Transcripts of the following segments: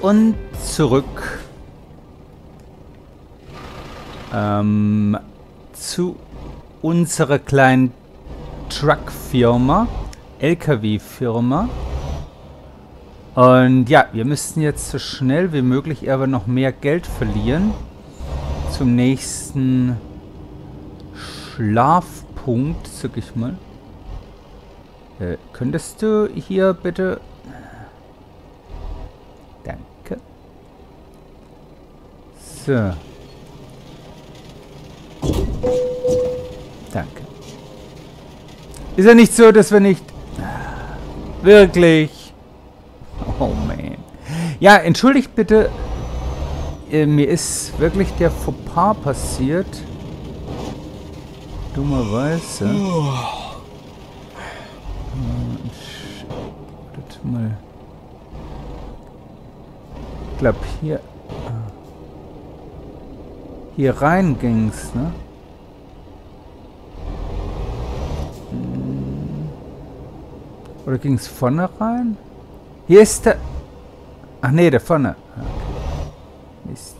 und zurück zu unserer kleinen Truck-Firma, LKW-Firma. Und ja, wir müssten jetzt so schnell wie möglich aber noch mehr Geld verlieren zum nächsten Schlafpunkt, sag ich mal. Könntest du hier bitte... Danke. So. Danke. Ist ja nicht so, dass wir nicht... Wirklich... Oh man. Ja, entschuldigt bitte. Mir ist wirklich der Fauxpas passiert. Dummerweise. Wartet mal. Ich glaube hier. Hier rein ging's, ne? Oder ging's vorne rein? Hier ist der... Ach nee, der vorne. Okay. Mist.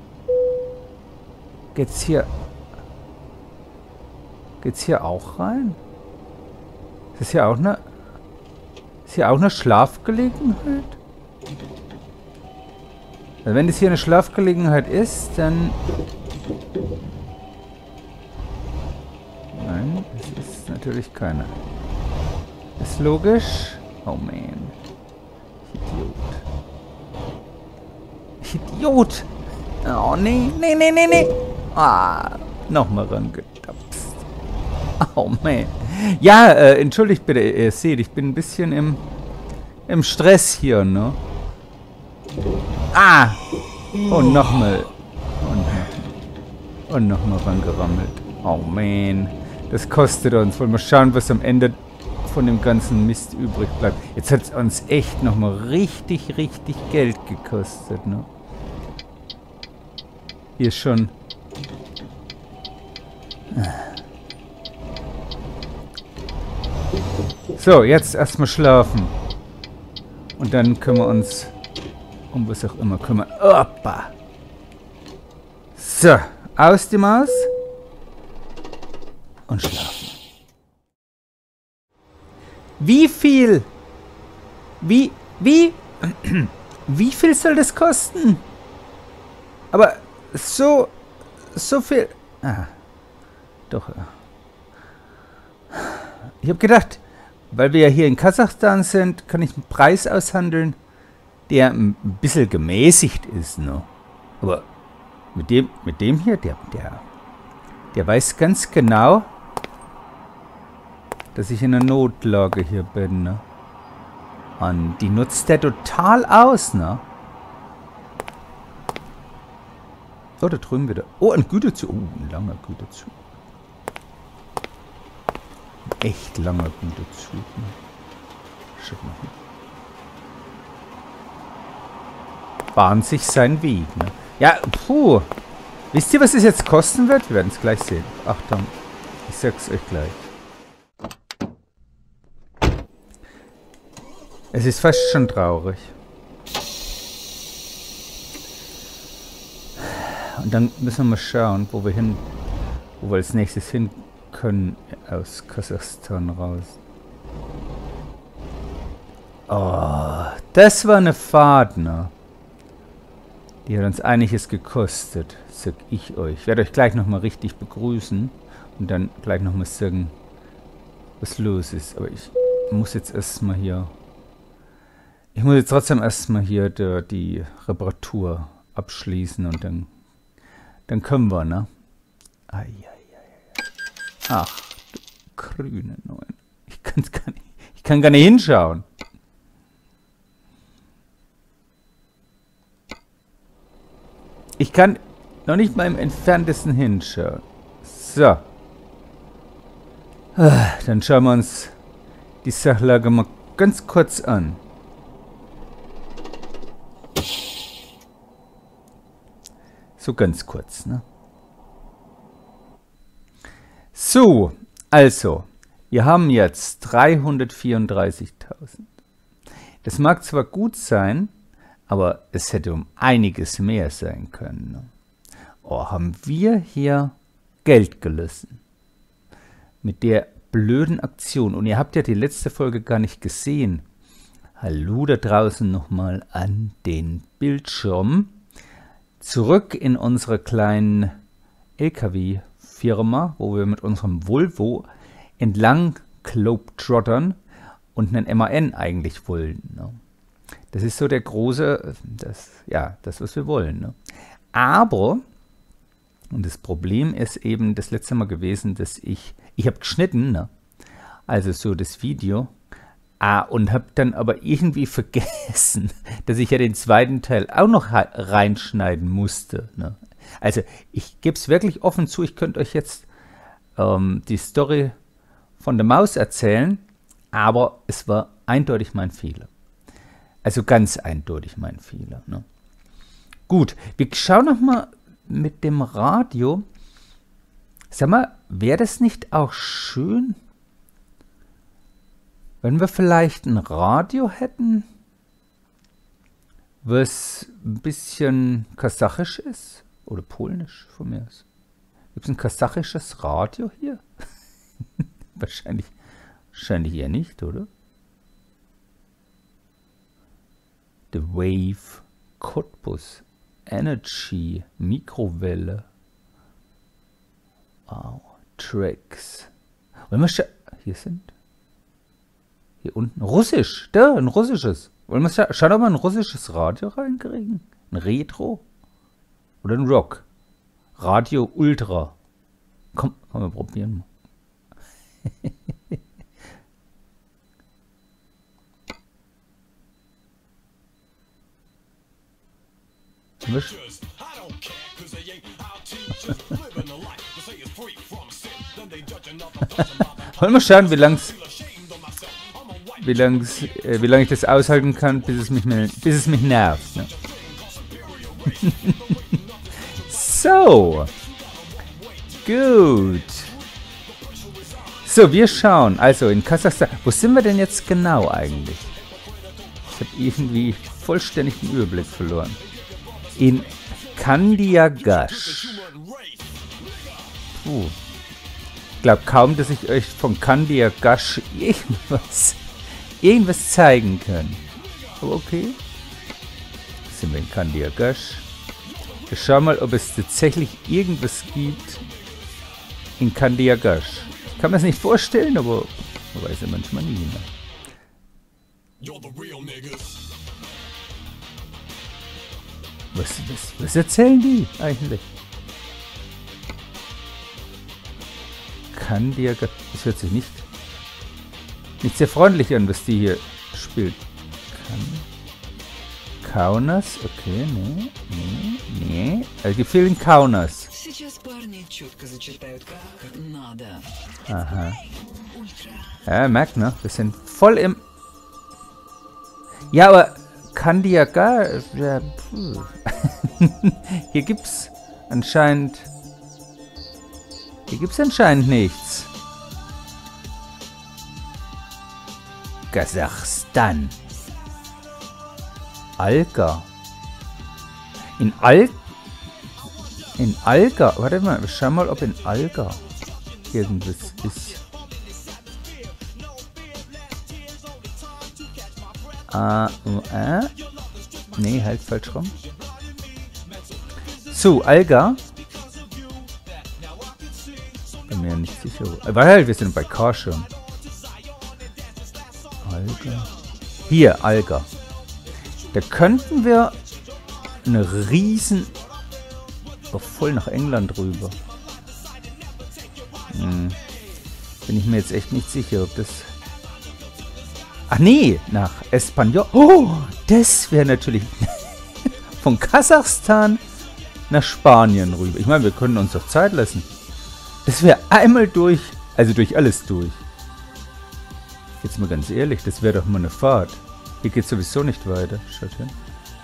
Geht's hier auch rein? Ist hier auch eine... Ist hier auch eine Schlafgelegenheit? Also wenn das hier eine Schlafgelegenheit ist, dann... Nein, es ist natürlich keine. Ist logisch. Oh man. Idiot. Oh, nee, nee, nee, nee, nee. Ah, nochmal rangetapst. Oh, man. Ja, entschuldigt bitte, ihr seht, ich bin ein bisschen im Stress hier, ne? Ah! Und nochmal. Und nochmal rangerammelt. Oh, man. Das kostet uns. Wollen wir schauen, was am Ende von dem ganzen Mist übrig bleibt. Jetzt hat es uns echt nochmal richtig, richtig Geld gekostet, ne? Hier schon. So, jetzt erstmal schlafen. Und dann können wir uns um was auch immer kümmern. Opa! So, aus die Maus. Und schlafen. Wie viel? Wie viel soll das kosten? Aber so viel. Ah, doch. Ich habe gedacht, weil wir ja hier in Kasachstan sind, kann ich einen Preis aushandeln, der ein bisschen gemäßigt ist, ne? Aber mit dem hier, der weiß ganz genau, dass ich in einer Notlage hier bin, ne? Und die nutzt der total aus, ne? Oh, da drüben wieder. Oh, ein Güterzug. Oh, ein langer Güterzug. Ein echt langer Güterzug, ne? Schaut mal hin. Bahnt sich seinen Weg, ne? Ja, puh. Wisst ihr, was es jetzt kosten wird? Wir werden es gleich sehen. Achtung. Ich sag's euch gleich. Es ist fast schon traurig. Und dann müssen wir mal schauen, wo wir als nächstes hin können aus Kasachstan raus. Oh, das war eine Fahrt, ne? Die hat uns einiges gekostet, sag ich euch. Ich werde euch gleich nochmal richtig begrüßen und dann gleich nochmal sagen, was los ist. Aber ich muss jetzt erstmal hier... Ich muss jetzt trotzdem erstmal hier die Reparatur abschließen und dann können wir, ne? Ach, du grüne Neun. Ich kann gar nicht hinschauen. Ich kann noch nicht mal im Entferntesten hinschauen. So. Dann schauen wir uns die Sachlage mal ganz kurz an. So ganz kurz, ne? So, also, wir haben jetzt 334.000. Das mag zwar gut sein, Aber es hätte um einiges mehr sein können. Ne? Oh, haben wir hier Geld gelassen. Mit der blöden Aktion. Und ihr habt ja die letzte Folge gar nicht gesehen. Hallo da draußen nochmal an den Bildschirm. Zurück in unsere kleinen LKW-Firma, wo wir mit unserem Volvo entlang globetrottern und einen MAN eigentlich wollen. Ne? Das ist so der große, das, was wir wollen. Ne? Aber, und das Problem ist eben das letzte Mal gewesen, dass ich habe geschnitten, ne? Also so das Video, und habe dann aber irgendwie vergessen, dass ich ja den zweiten Teil auch noch reinschneiden musste. Ne? Also ich gebe es wirklich offen zu, ich könnte euch jetzt die Story von der Maus erzählen, aber es war eindeutig mein Fehler. Also ganz eindeutig mein Fehler. Ne? Gut, wir schauen nochmal mit dem Radio. Sag mal, wäre das nicht auch schön, wenn wir vielleicht ein Radio hätten, was ein bisschen kasachisch ist? Oder polnisch von mir aus. Gibt es ein kasachisches Radio hier? Wahrscheinlich eher nicht, oder? The Wave, Cottbus, Energy, Mikrowelle. Wow, Tracks. Wollen wir hier sind? Hier unten. Russisch. Da, ein russisches. Wollen wir schauen, ob wir ein russisches Radio reinkriegen? Ein Retro? Oder ein Rock? Radio Ultra. Komm, wir probieren mal. Wollen wir schauen, wie lange ich das aushalten kann, bis es mich nervt. Ne? So. Gut. So, wir schauen. Also in Kasachstan. Wo sind wir denn jetzt genau eigentlich? Ich habe irgendwie vollständig den Überblick verloren. In Kandiagash. Ich glaube kaum, dass ich euch von Kandiagash irgendwas zeigen kann. Aber okay. Sind wir in Kandiagash. Wir schauen mal, ob es tatsächlich irgendwas gibt in Kandiagash. Ich kann mir das nicht vorstellen, aber man weiß ja manchmal nie. Ne? Was erzählen die eigentlich? Kandiagash. Das hört sich nicht sehr freundlich an, was die hier spielt. Kaunas, okay, nee. Also die fehlen Kaunas. Aha. Ja, merkt, ne? Wir sind voll im... Ja, aber Kandiagash... Ja, hier gibt's anscheinend nichts. Kasachstan. Alga. In Alga. Warte mal, schau mal, ob in Alga irgendwas ist. Nee, halt falsch rum. So, Alga. Bin mir nicht sicher. Weil wir sind bei Karschirm. Alga. Hier, Alga. Da könnten wir eine riesen... voll nach England rüber. Bin ich mir jetzt echt nicht sicher, ob das... Ach nee, nach Espanyol. Oh, das wäre natürlich... von Kasachstan nach Spanien rüber. Ich meine, wir können uns doch Zeit lassen. Das wäre einmal durch... Also durch alles durch. Jetzt mal ganz ehrlich, das wäre doch mal eine Fahrt. Hier geht sowieso nicht weiter. Schaut hin.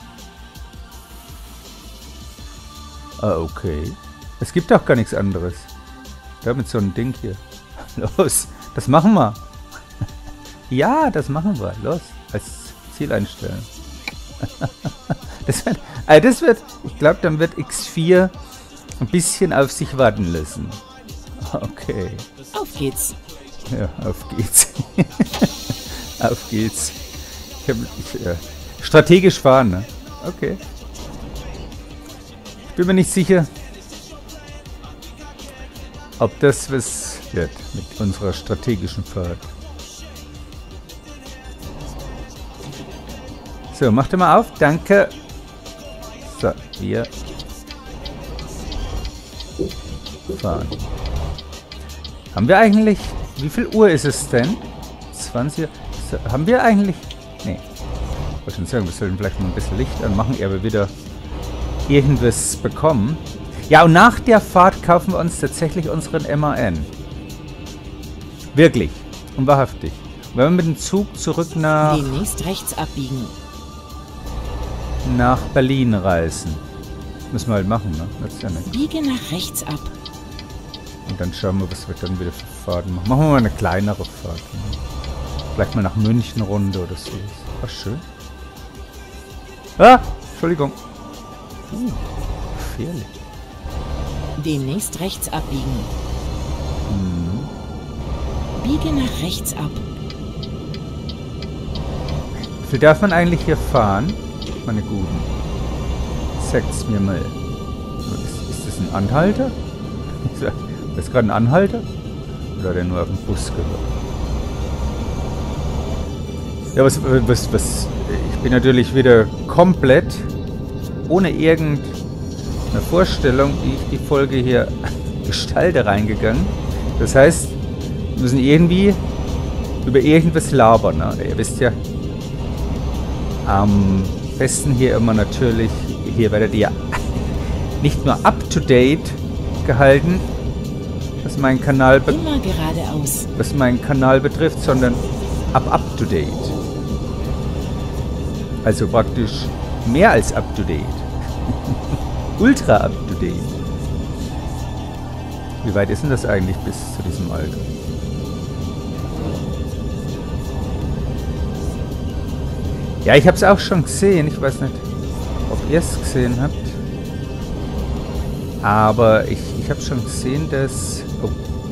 Okay. Es gibt auch gar nichts anderes. Da mit so einem Ding hier. Los, das machen wir. Ja, das machen wir. Los, als Ziel einstellen. Das wird, ich glaube, dann wird X4 ein bisschen auf sich warten lassen. Okay. Auf geht's. Ja, auf geht's. Auf geht's. Strategisch fahren, ne? Okay. Ich bin mir nicht sicher, ob das was wird mit unserer strategischen Fahrt. So, mach dir mal auf. Danke. So, wir fahren. Haben wir eigentlich... Wie viel Uhr ist es denn? 20. So, haben wir eigentlich... Nee. Ich wollte schon sagen, wir sollten vielleicht mal ein bisschen Licht anmachen, ehe wir wieder irgendwas bekommen. Ja, und nach der Fahrt kaufen wir uns tatsächlich unseren MAN. Wirklich. Und wahrhaftig. Und wenn wir mit dem Zug zurück Demnächst rechts abbiegen. nach Berlin reisen. Müssen wir halt machen, ne? Das ist ja nicht. Biege nach rechts ab. Und dann schauen wir, was wir dann wieder für Fahrten machen. Machen wir mal eine kleinere Fahrt. Ne? Vielleicht mal nach München runter oder so. Ach, schön. Ah! Entschuldigung. Gefährlich. Demnächst rechts abbiegen. Biege nach rechts ab. Wie viel darf man eigentlich hier fahren? Meine Guten. Sagt's mir mal. Ist das ein Anhalter? Ist das gerade ein Anhalter? Oder hat er nur auf den Bus gehört? Ja, was... Ich bin natürlich wieder komplett ohne irgendeine Vorstellung, wie ich die Folge hier gestalte, reingegangen. Das heißt, wir müssen irgendwie über irgendwas labern. Ne? Ihr wisst ja, am besten hier immer natürlich, hier werdet ihr nicht nur up-to-date gehalten, was meinen Kanal Immer geradeaus. was meinen Kanal betrifft, sondern up-to-date. Also praktisch mehr als up-to-date. Ultra up-to-date. Wie weit ist denn das eigentlich bis zu diesem Alter? Ja, ich habe es auch schon gesehen. Ich weiß nicht, ob ihr es gesehen habt. Aber ich habe schon gesehen, dass... Oh,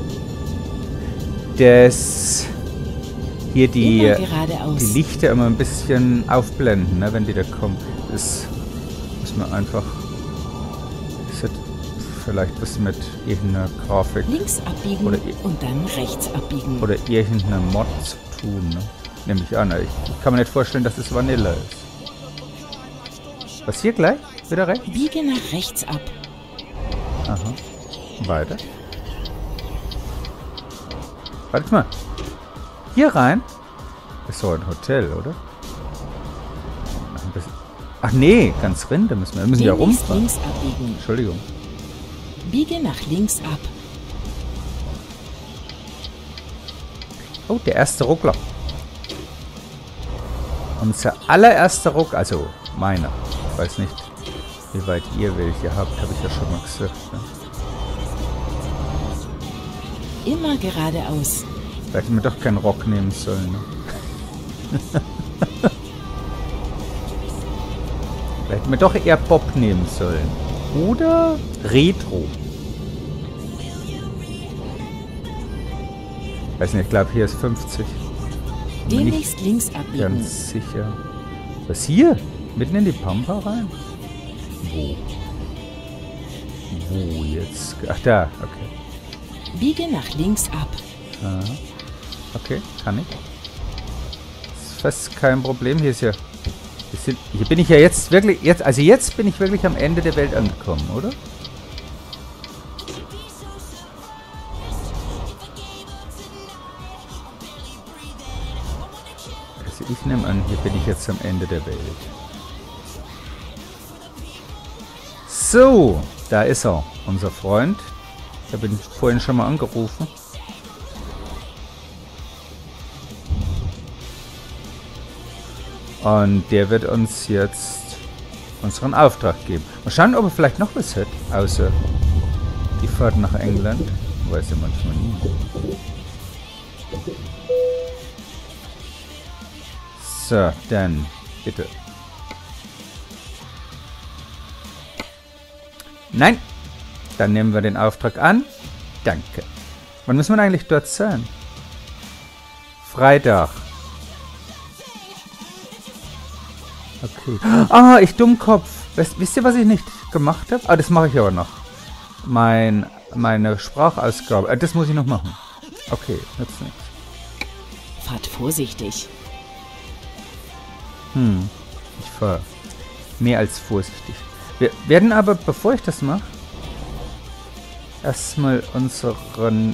dass hier die Lichter immer ein bisschen aufblenden, ne, wenn die da kommen. Das muss man einfach... Das hat vielleicht was mit irgendeiner Grafik... Links abbiegen oder und dann rechts abbiegen. Oder irgendeiner Mod zu tun, ne? Nehme ich an. Ich kann mir nicht vorstellen, dass es Vanilla ist. Was hier gleich? Wieder rechts? Biege nach rechts ab. Aha. Weiter. Warte mal. Hier rein? Das ist doch ein Hotel, oder? Ach nee, ganz rein. Da müssen wir ja rumfahren. Links abbiegen. Entschuldigung. Biege nach links ab. Oh, der erste Ruckler. Unser allererster Ruck, also meiner. Ich weiß nicht, wie weit ihr welche habt, habe ich ja schon mal gesagt. Ne? Immer geradeaus. Da hätte mir doch keinen Rock nehmen sollen. Ne? Da hätten wir doch eher Bob nehmen sollen. Oder Retro. Weiß nicht, ich glaube hier ist 50. Demnächst links abbiegen. Ganz sicher. Was hier? Mitten in die Pampa rein? Wo? Wo jetzt? Ach da, okay. Biege nach links ab. Ah, okay, kann ich. Ist fast kein Problem. Hier ist ja... Hier bin ich ja jetzt wirklich... Jetzt bin ich wirklich am Ende der Welt angekommen, oder? Also ich nehme an, hier bin ich jetzt am Ende der Welt. So, da ist er, unser Freund. Ich habe ihn vorhin schon mal angerufen. Und der wird uns jetzt unseren Auftrag geben. Mal schauen, ob er vielleicht noch was hat, außer die Fahrt nach England. Weiß ja manchmal nie. So, dann bitte. Nein. Dann nehmen wir den Auftrag an. Danke. Wann müssen wir eigentlich dort sein? Freitag. Okay. Ah, ich Dummkopf. Wisst ihr, was ich nicht gemacht habe? Ah, das mache ich aber noch. Meine Sprachausgabe. Das muss ich noch machen. Okay, nützt nichts. Fahrt vorsichtig. Ich fahre mehr als vorsichtig. Wir werden aber, bevor ich das mache, erstmal unseren...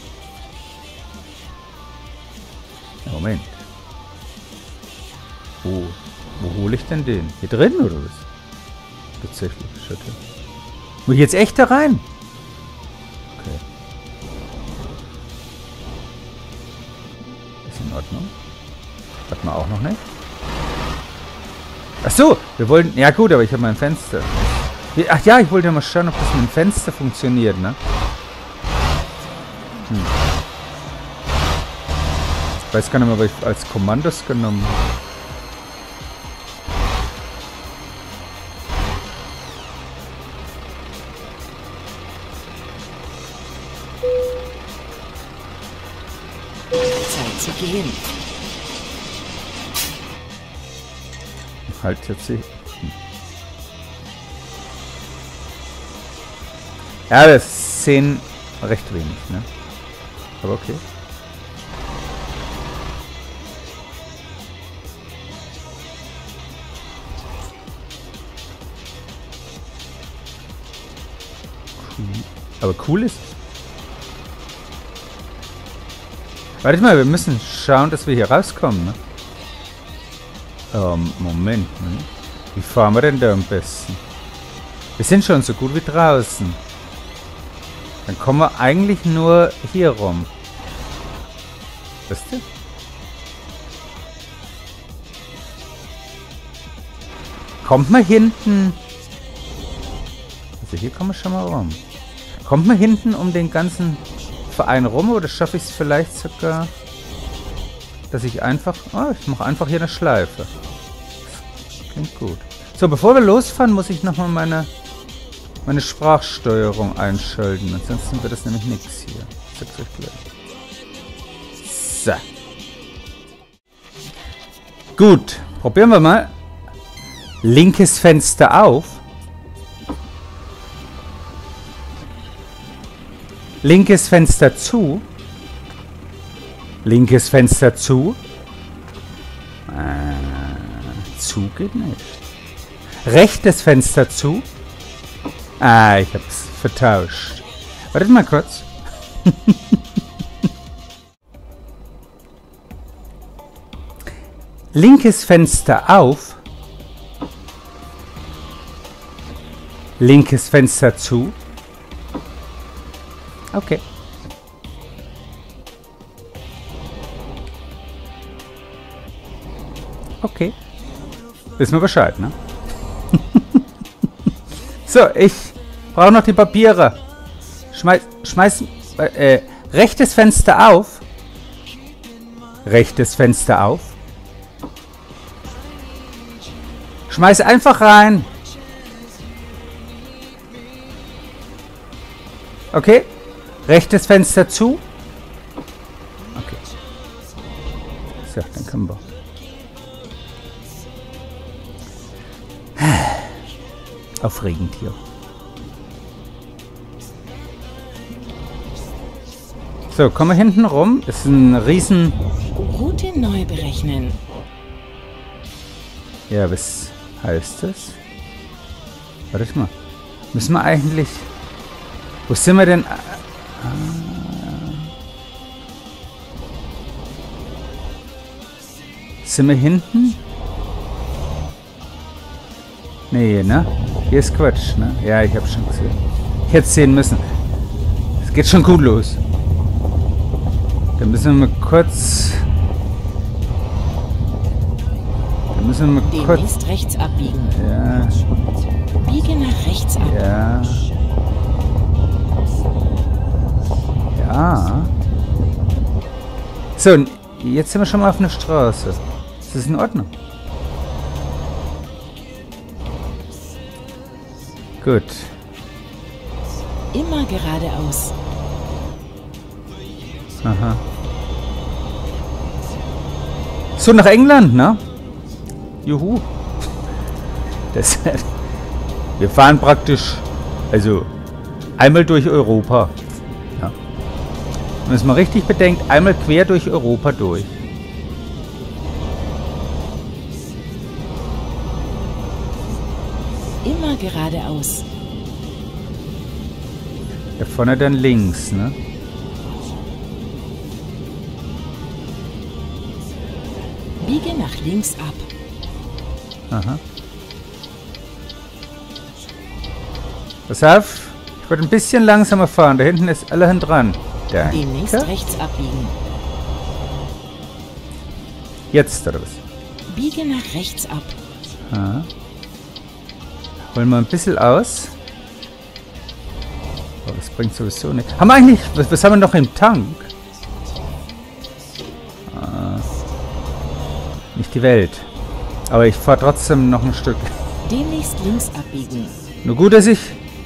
Moment. Wo hole ich denn den? Hier drin oder was? Tatsächlich, Schütte. Muss ich jetzt echt da rein? Okay. Ist in Ordnung. Hat man auch noch nicht. Ach so, wir wollten... Ja gut, aber ich habe mein Fenster. Ach ja, ich wollte ja mal schauen, ob das mit dem Fenster funktioniert, ne? Ich weiß gar nicht mehr, was ich als Kommandos genommen habe. Zeit zu gehen. Halt jetzt hier. Ja, das ist 10 recht wenig, ne? Aber okay. Cool. Aber cool ist es. Warte mal, wir müssen schauen, dass wir hier rauskommen, ne? Moment, ne? Wie fahren wir denn da am besten? Wir sind schon so gut wie draußen. Dann kommen wir eigentlich nur hier rum. Wisst ihr? Kommt man hinten... Also hier kommen wir schon mal rum. Kommt man hinten um den ganzen Verein rum oder schaffe ich es vielleicht sogar, dass ich einfach... Oh, ich mache einfach hier eine Schleife. Das klingt gut. So, bevor wir losfahren, muss ich nochmal meine Sprachsteuerung einschalten. Ansonsten wird das nämlich nichts hier. Ich sag's euch gleich. So. Gut, probieren wir mal. Linkes Fenster auf. Linkes Fenster zu. Linkes Fenster zu. Zu geht nicht. Rechtes Fenster zu. Ah, ich hab's vertauscht. Wartet mal kurz. Linkes Fenster auf. Linkes Fenster zu. Okay. Okay. Wissen wir Bescheid, ne? So, ich brauche noch die Papiere. Schmeiß rechtes Fenster auf. Rechtes Fenster auf. Schmeiß einfach rein. Okay. Rechtes Fenster zu. Okay. So, dann können wir. Aufregend hier. So, kommen wir hinten rum. Das ist ein riesen... Route neu berechnen. Ja, was heißt das? Warte mal. Müssen wir eigentlich... Wo sind wir denn? Sind wir hinten? Nee, ne? Hier ist Quatsch, ne? Ja, ich hab's schon gesehen. Ich hätte es sehen müssen. Es geht schon gut los. Dann müssen wir mal kurz... Demnächst rechts abbiegen. Ja. Biege nach rechts ab. Ja. Ja. So, und jetzt sind wir schon mal auf einer Straße. Ist das in Ordnung? Gut. Immer geradeaus. Aha. So, nach England, ne? Juhu. Wir fahren praktisch, also einmal durch Europa. Ja. Wenn man es mal richtig bedenkt, einmal quer durch Europa durch. Immer geradeaus. Da vorne dann links, ne? Biege nach links ab. Aha. Pass auf, ich wollte ein bisschen langsamer fahren. Da hinten ist allerhand dran. Demnächst Danke. rechts abbiegen. Jetzt, oder was? Biege nach rechts ab. Aha. Holen wir ein bisschen aus. Oh, das bringt sowieso nichts. Haben wir eigentlich... Was haben wir noch im Tank? Nicht die Welt. Aber ich fahre trotzdem noch ein Stück. Demnächst links abbiegen. Nur gut, dass ich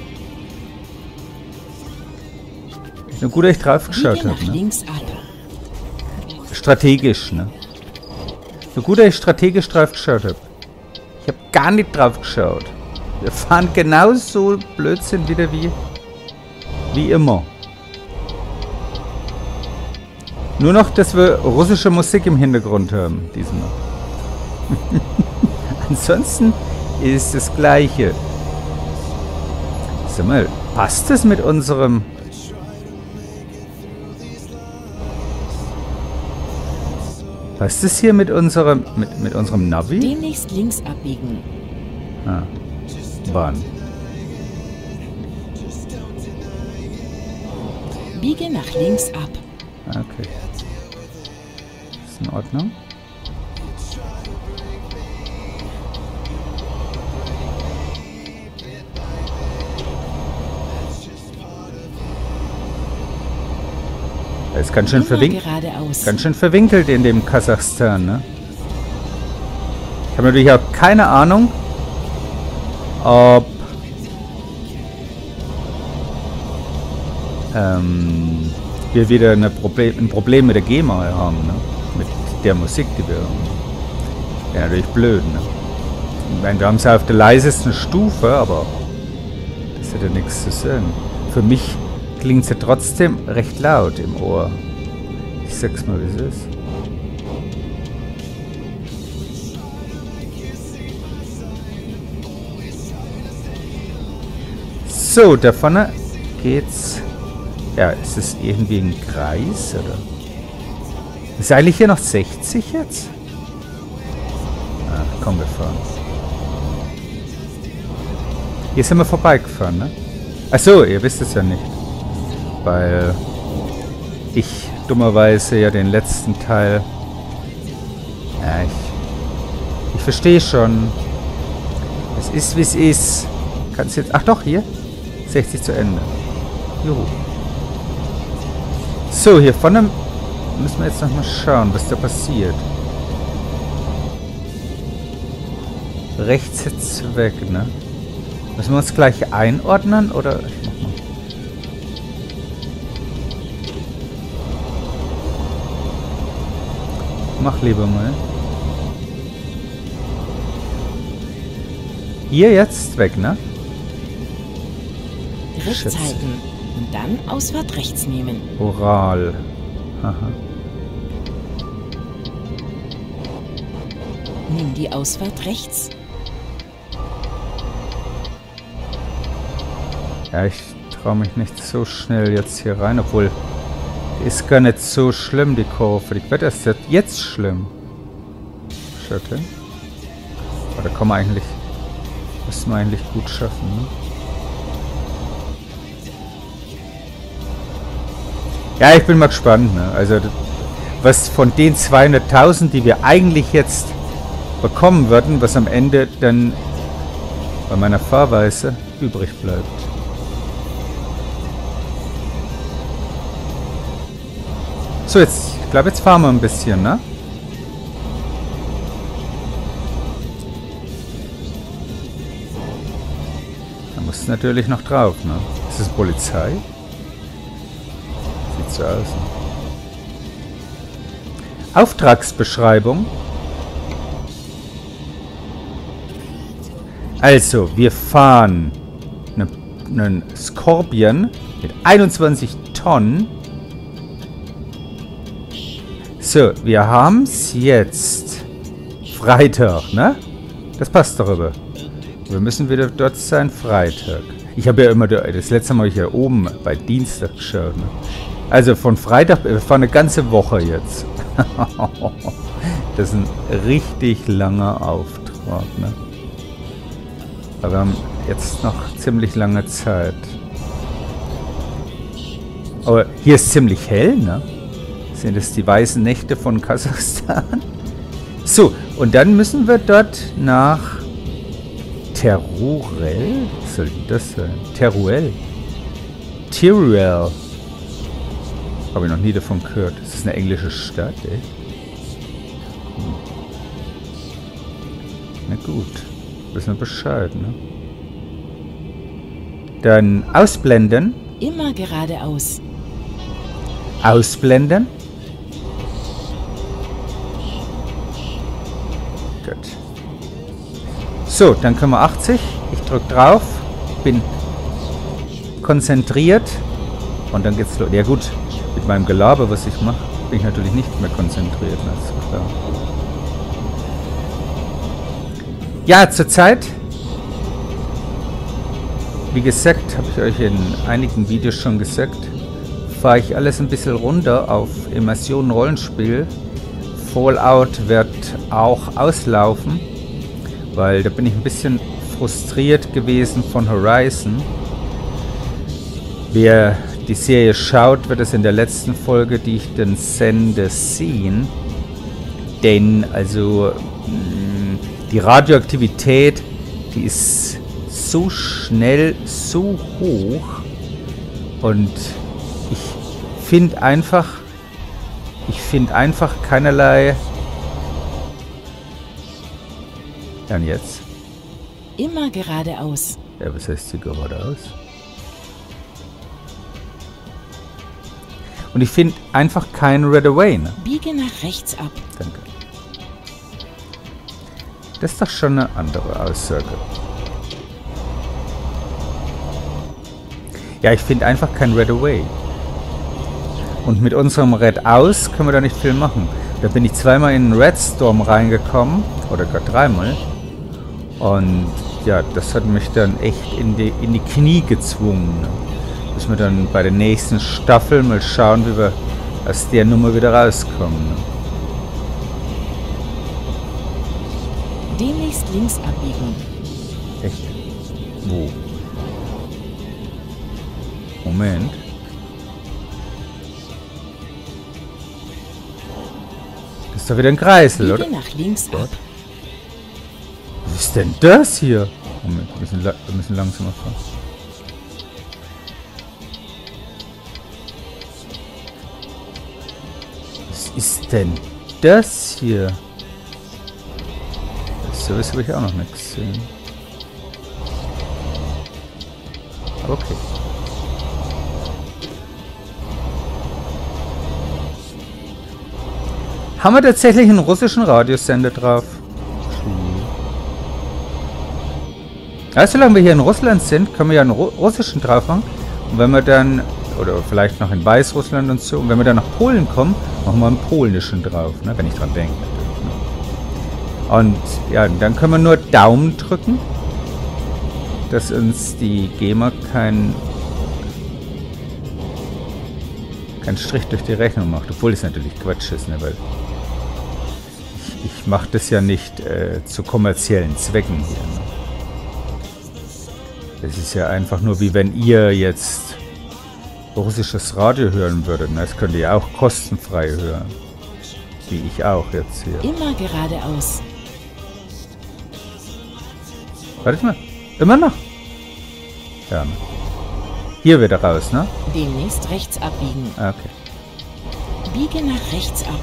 drauf geschaut Biege nach habe. Ne? links ab. Strategisch, ne? Nur gut, dass ich strategisch drauf geschaut habe. Ich habe gar nicht drauf geschaut. Wir fahren genauso Blödsinn wieder wie immer. Nur noch, dass wir russische Musik im Hintergrund haben, diesmal. Ansonsten ist das Gleiche. Sag mal, passt das mit unserem... Passt das hier mit unserem Navi? Demnächst links abbiegen. Ah, Bahn. Biege nach links ab. Okay. Ist in Ordnung. Er ist ganz schön geradeaus. ganz schön verwinkelt in dem Kasachstan, ne? Ich habe natürlich auch keine Ahnung, ob wir wieder ein Problem mit der GEMA haben, ne? Mit der Musik, die wir haben. Ja, natürlich blöd, ne? Ich meine, wir haben es ja auf der leisesten Stufe, aber das hat ja nichts zu sagen. Für mich klingt es ja trotzdem recht laut im Ohr. Ich sag's mal, wie es ist. So, da vorne geht's. Ja, ist es irgendwie ein Kreis, oder? Ist eigentlich hier noch 60 jetzt? Ah, komm, wir fahren. Hier sind wir vorbeigefahren, ne? Achso, ihr wisst es ja nicht. Weil ich dummerweise ja den letzten Teil... Ja, ich verstehe schon. Es ist, wie es ist. Kannst jetzt... Ach doch, hier. 60 zu Ende. Juhu. So, hier vorne müssen wir jetzt nochmal schauen, was da passiert. Rechts jetzt weg, ne? Müssen wir uns gleich einordnen, oder? Mach lieber mal. Hier jetzt weg, ne? Rechts Schätze. halten und dann Ausfahrt rechts nehmen. Oral. Aha. Nimm die Ausfahrt rechts. Ja, ich traue mich nicht so schnell jetzt hier rein, obwohl ist gar nicht so schlimm, die Kurve. Die wird erst jetzt schlimm. Schaut hin. Aber da kann man eigentlich, müssen wir eigentlich gut schaffen, ne? Ja, ich bin mal gespannt, ne? Also, was von den 200.000, die wir eigentlich jetzt bekommen würden, was am Ende dann bei meiner Fahrweise übrig bleibt. So, jetzt, ich glaube, jetzt fahren wir ein bisschen, ne? Da muss natürlich noch drauf, ne? Ist das Polizei? Sieht so aus. Auftragsbeschreibung. Also, wir fahren einen Scorpion mit 21 Tonnen. So, wir haben es jetzt Freitag, ne? Das passt darüber. Wir müssen wieder dort sein, Freitag. Ich habe ja immer, das letzte Mal habe ich ja oben bei Dienstag geschaut, ne? Also von Freitag, wir fahren eine ganze Woche jetzt. Das ist ein richtig langer Auftrag, ne? Aber wir haben jetzt noch ziemlich lange Zeit. Aber hier ist ziemlich hell, ne? Sind das die weißen Nächte von Kasachstan? So, und dann müssen wir dort nach Teruel? Was soll denn das sein? Teruel. Teruel. Habe ich noch nie davon gehört. Das ist eine englische Stadt, echt? Na gut. Wissen wir Bescheid, ne? Dann ausblenden. Immer geradeaus. Ausblenden. Gut. So, dann können wir 80. Ich drücke drauf. Bin konzentriert. Und dann geht's los. Ja gut, mit meinem Gelaber, was ich mache, bin ich natürlich nicht mehr konzentriert. Das ist klar. Ja, zurzeit, wie gesagt, habe ich euch in einigen Videos schon gesagt, fahre ich alles ein bisschen runter auf Immersion Rollenspiel. Fallout wird auch auslaufen, weil da bin ich ein bisschen frustriert gewesen von Horizon. Wer die Serie schaut, wird es in der letzten Folge, die ich dann sende, sehen. Denn also die Radioaktivität, die ist so schnell, so hoch und ich finde einfach keinerlei... Ja, und jetzt? Immer geradeaus. Ja, was heißt hier geradeaus? Und ich finde einfach kein Red Away, ne? Biege nach rechts ab. Danke. Das ist doch schon eine andere Aussage. Ja, ich finde einfach kein Red Away. Und mit unserem Red Aus können wir da nicht viel machen. Da bin ich zweimal in einen Red Storm reingekommen. Oder gar dreimal. Und ja, das hat mich dann echt in die Knie gezwungen. Müssen wir dann bei der nächsten Staffel mal schauen, wie wir aus der Nummer wieder rauskommen. Demnächst links abbiegen. Echt? Wo? Moment. Das ist doch wieder ein Kreisel, oder? Biege nach links ab. Was ist denn das hier? Moment, wir müssen langsamer fahren. Was ist denn das hier? Das habe ich auch noch nicht gesehen. Okay. Haben wir tatsächlich einen russischen Radiosender drauf? Ja, solange wir hier in Russland sind, können wir ja einen russischen drauf machen. Und wenn wir dann, oder vielleicht noch in Weißrussland und so, und wenn wir dann nach Polen kommen, machen wir einen polnischen drauf, ne? Wenn ich dran denke. Und ja, dann können wir nur Daumen drücken, dass uns die GEMA kein Strich durch die Rechnung macht. Obwohl es natürlich Quatsch ist, ne? Weil ich mache das ja nicht zu kommerziellen Zwecken hier. Ne? Das ist ja einfach nur wie wenn ihr jetzt russisches Radio hören würdet. Ne? Das könnt ihr ja auch kostenfrei hören. Wie ich auch jetzt hier. Immer geradeaus. Warte mal. Immer noch? Ja. Ne? Hier wieder raus, ne? Demnächst rechts abbiegen. Okay. Biege nach rechts ab.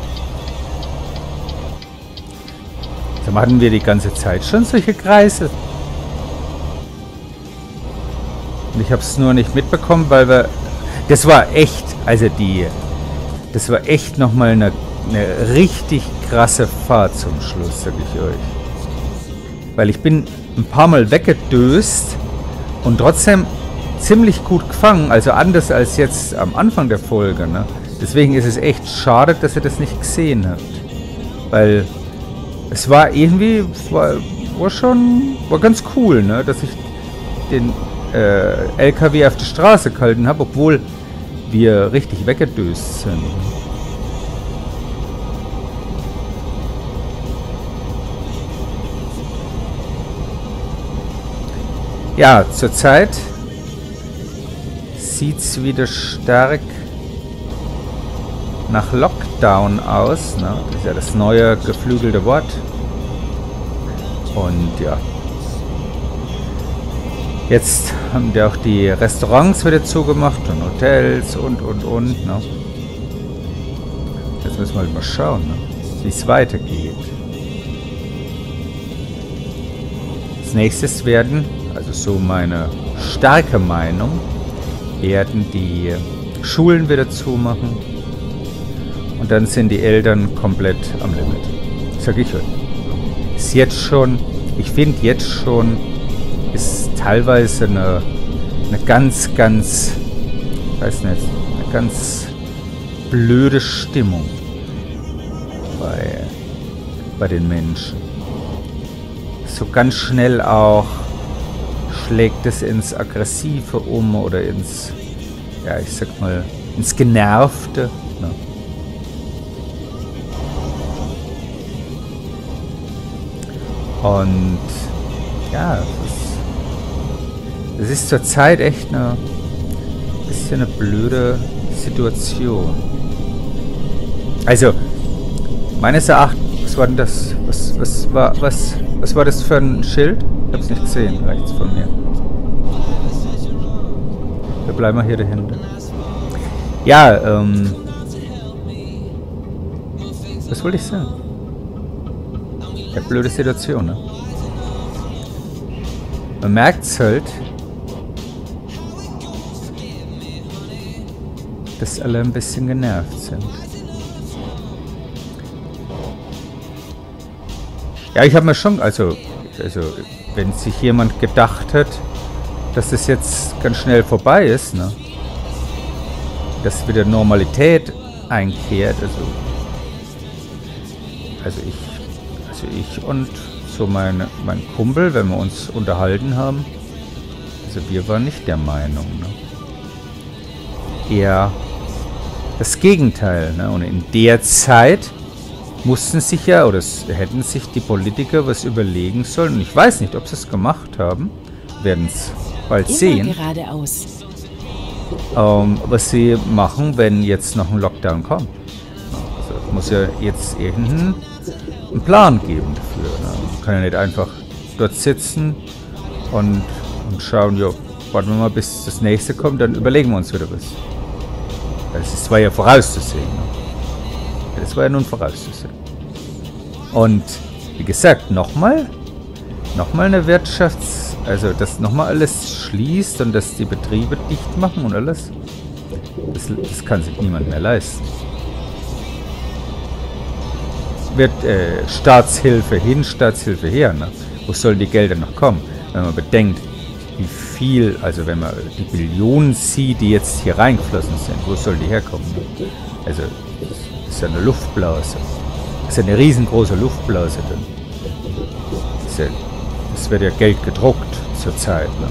So hatten wir die ganze Zeit schon solche Kreisel. Und ich habe es nur nicht mitbekommen, weil wir... Das war echt, also das war echt nochmal eine richtig krasse Fahrt zum Schluss, sag ich euch. Weil ich bin ein paar Mal weggedöst und trotzdem ziemlich gut gefangen, also anders als jetzt am Anfang der Folge, ne? Deswegen ist es echt schade, dass ihr das nicht gesehen habt. Weil es war irgendwie, war ganz cool, ne? Dass ich den LKW auf der Straße gehalten habe, obwohl wir richtig weggedöst sind. Ja, zurzeit sieht es wieder stark nach Lockdown aus. Ne? Das ist ja das neue geflügelte Wort. Und ja. Jetzt haben die auch die Restaurants wieder zugemacht und Hotels und. Ne? Jetzt müssen wir halt mal schauen, ne? Wie es weitergeht. Als nächstes werden, also so meine starke Meinung, werden die Schulen wieder zumachen. Und dann sind die Eltern komplett am Limit. Sag ich euch. Ist jetzt schon, ich finde jetzt schon, ist teilweise eine ganz, ich weiß nicht, eine ganz blöde Stimmung bei den Menschen. So ganz schnell auch schlägt es ins Aggressive um oder ins, ja, ich sag mal, ins Genervte. Ne? Und ja, das ist zurzeit echt ein bisschen eine blöde Situation. Also, meines Erachtens, was war denn das? Was war das für ein Schild? Ich hab's nicht gesehen, rechts von mir. Wir bleiben mal hier dahinter. Ja, was wollte ich sagen? Ja, blöde Situation, ne? Man merkt es halt, dass alle ein bisschen genervt sind. Ja, ich habe mir schon, also wenn sich jemand gedacht hat, dass das jetzt ganz schnell vorbei ist, ne? Dass wieder Normalität einkehrt, also ich und so mein Kumpel, wenn wir uns unterhalten haben, also wir waren nicht der Meinung, ne? Eher das Gegenteil, ne? Und in der Zeit mussten sich ja, oder hätten sich die Politiker was überlegen sollen, und ich weiß nicht, ob sie es gemacht haben, werden es bald sehen, geradeaus. Was sie machen, wenn jetzt noch ein Lockdown kommt. Also es muss ja jetzt irgendeinen Plan geben dafür. Ne? Man kann ja nicht einfach dort sitzen und schauen, ja, warten wir mal, bis das nächste kommt, dann überlegen wir uns wieder was. Das war ja vorauszusehen. Ne? Das war ja nun vorauszusehen. Und wie gesagt, nochmal eine also dass nochmal alles schließt und dass die Betriebe dicht machen und alles, das kann sich niemand mehr leisten. Wird Staatshilfe hin, Staatshilfe her, ne? Wo sollen die Gelder noch kommen? Wenn man bedenkt, wie viel, also wenn man die Billionen sieht, die jetzt hier reingeflossen sind, wo soll die herkommen? Ne? Also, das ist ja eine Luftblase. Das ist ja eine riesengroße Luftblase drin. Es wird ja Geld gedruckt zurzeit. Ne?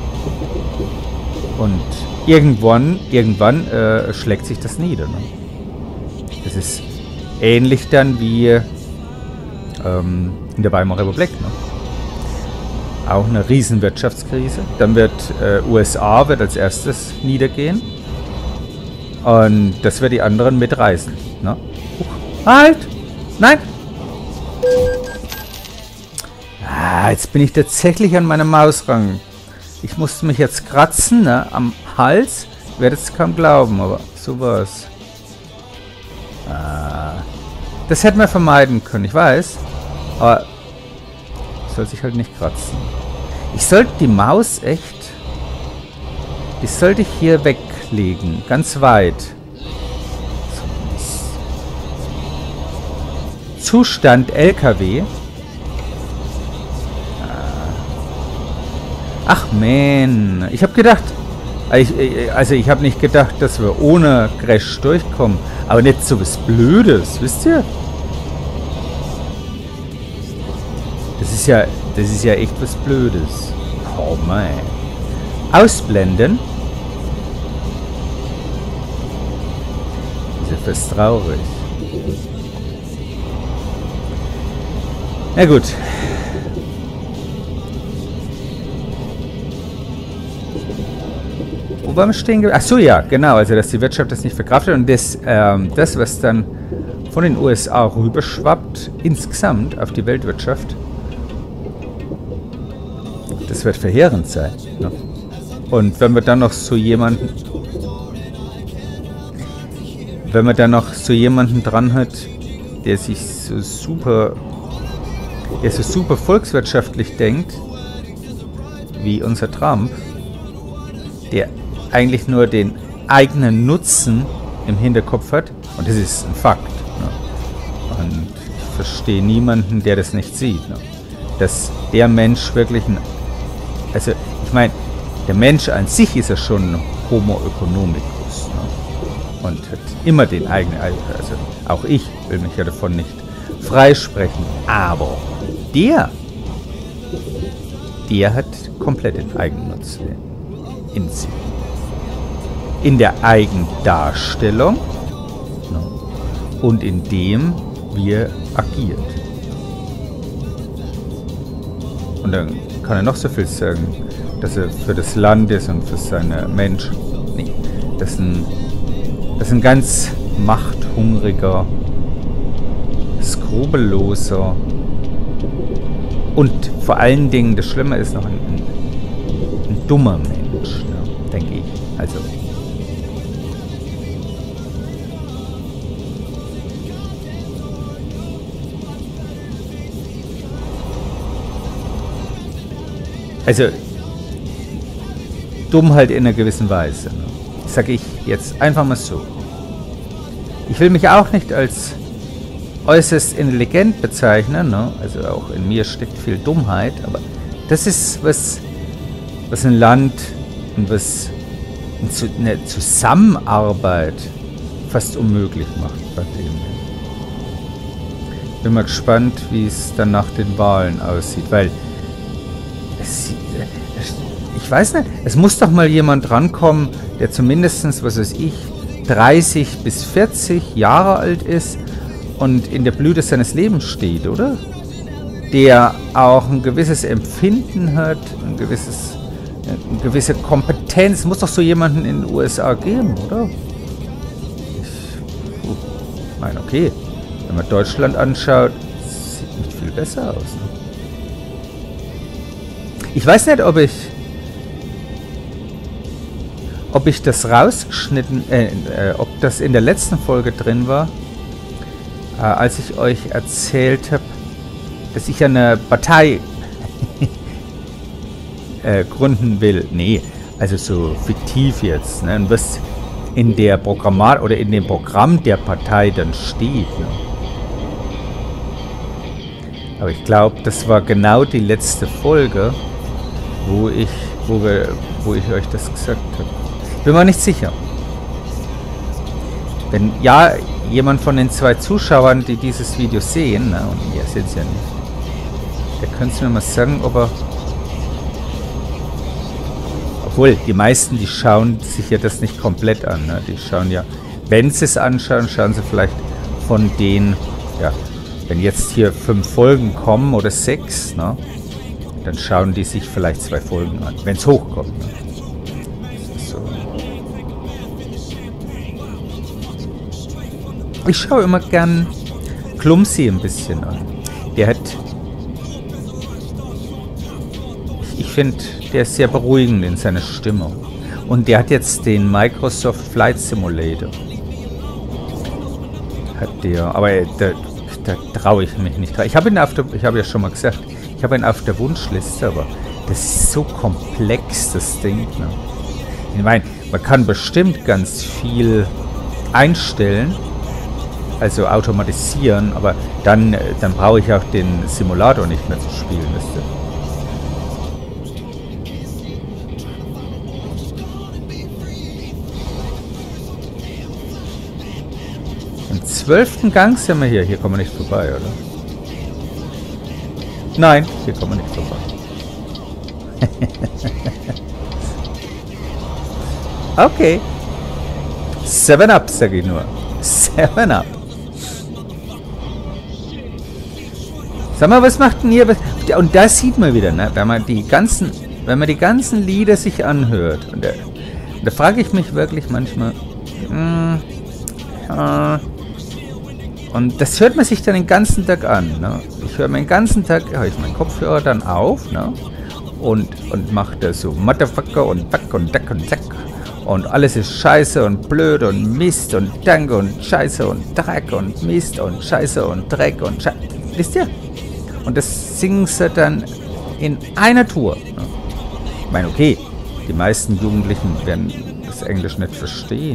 Und irgendwann schlägt sich das nieder. Ne? Das ist ähnlich dann wie in der Weimarer Republik. Ne? Auch eine riesen Wirtschaftskrise. Dann wird USA wird als erstes niedergehen. Und das wird die anderen mitreißen. Ne? Halt! Nein! Jetzt bin ich tatsächlich an meiner Maus ran. Ich musste mich jetzt kratzen, ne, am Hals. Ich werde es kaum glauben, aber so war's. Das hätten wir vermeiden können, ich weiß. Aber soll sich halt nicht kratzen. Ich sollte die Maus echt Die sollte ich hier weglegen. Ganz weit. Zustand LKW. Ach man. Ich habe gedacht... Also ich habe nicht gedacht, dass wir ohne Crash durchkommen. Aber nicht so was Blödes, wisst ihr? Das ist ja echt was Blödes. Oh mein. Ausblenden. Ist ja fast traurig. Na gut. Wo waren wir stehen geblieben? Ach so, ja, genau. Also, dass die Wirtschaft das nicht verkraftet und das, was dann von den USA rüberschwappt, insgesamt auf die Weltwirtschaft, das wird verheerend sein. Ne? Und wenn man dann noch so jemanden... Wenn man dann noch so jemanden dran hat, der sich so super volkswirtschaftlich denkt, wie unser Trump, der eigentlich nur den eigenen Nutzen im Hinterkopf hat, und das ist ein Fakt. Ne? Und ich verstehe niemanden, der das nicht sieht. Ne? Dass der Mensch wirklich ein... Also, ich meine, der Mensch an sich ist ja schon ein Homo economicus. Ne? Und hat immer den eigenen... Also, auch ich will mich ja davon nicht freisprechen. Aber der hat komplett den Eigennutz in sich. In der Eigendarstellung, ne, und in dem, wie er agiert. Und dann kann er noch so viel sagen, dass er für das Land ist und für seine Menschen. Nee, das ist ein ganz machthungriger, skrupelloser und vor allen Dingen, das Schlimme ist noch ein dummer Mensch, ne, denke ich. Also dumm halt in einer gewissen Weise. Ne? Sage ich jetzt einfach mal so. Ich will mich auch nicht als äußerst intelligent bezeichnen. Ne? Also auch in mir steckt viel Dummheit. Aber das ist was ein Land und was eine Zusammenarbeit fast unmöglich macht bei dem. Bin mal gespannt, wie es dann nach den Wahlen aussieht, weil ich weiß nicht, es muss doch mal jemand rankommen, der zumindest, was weiß ich, 30 bis 40 Jahre alt ist und in der Blüte seines Lebens steht, oder? Der auch ein gewisses Empfinden hat, eine gewisse Kompetenz. Es muss doch so jemanden in den USA geben, oder? Ich meine, okay, wenn man Deutschland anschaut, sieht nicht viel besser aus. Ne? Ich weiß nicht, ob ich das rausgeschnitten, ob das in der letzten Folge drin war, als ich euch erzählt habe, dass ich eine Partei gründen will. Nee, also so fiktiv jetzt, ne? Und was in der in dem Programm der Partei dann steht. Ne? Aber ich glaube, das war genau die letzte Folge, wo ich euch das gesagt habe. Bin mir nicht sicher. Wenn ja jemand von den 2 Zuschauern, die dieses Video sehen, na, und ihr seht es ja nicht, der könnte mir mal sagen, obwohl, die meisten, die schauen sich ja das nicht komplett an. Ne? Die schauen ja, wenn sie es anschauen, schauen sie vielleicht von den, ja, wenn jetzt hier 5 Folgen kommen oder 6, ne? Dann schauen die sich vielleicht 2 Folgen an, wenn es hochkommt. Ne? Das ist so. Ich schaue immer gern Clumsy ein bisschen an. Der hat... Ich finde, der ist sehr beruhigend in seiner Stimmung. Und der hat jetzt den Microsoft Flight Simulator. Hat der... Aber da traue ich mich nicht. Ich habe ihn ich habe ja schon mal gesagt, ich habe ihn auf der Wunschliste, aber das ist so komplex, das Ding. Ne? Ich meine, man kann bestimmt ganz viel einstellen, also automatisieren, aber dann brauche ich auch den Simulator nicht mehr zu spielen, wisst ihr. Im 12. Gang sind wir hier. Hier kommen wir nicht vorbei, oder? Nein, hier kommen wir nicht vorbei. Okay. 7 Up, sag ich nur. 7 Up. Sag mal, was macht denn hier? Und da sieht man wieder, ne? Wenn man die ganzen Lieder sich anhört. Und da frage ich mich wirklich manchmal. Und das hört man sich dann den ganzen Tag an. Ne? Ich höre meinen ganzen Tag, höre ich meinen Kopfhörer dann auf, ne? Und mache da so Motherfucker und Back und Dack und Zack. Und alles ist scheiße und blöd und Mist und Danke und Scheiße und Dreck und Mist und Scheiße und Dreck und Scheiße. Wisst ihr? Und das singen sie dann in einer Tour. Ne? Ich meine, okay, die meisten Jugendlichen werden das Englisch nicht verstehen,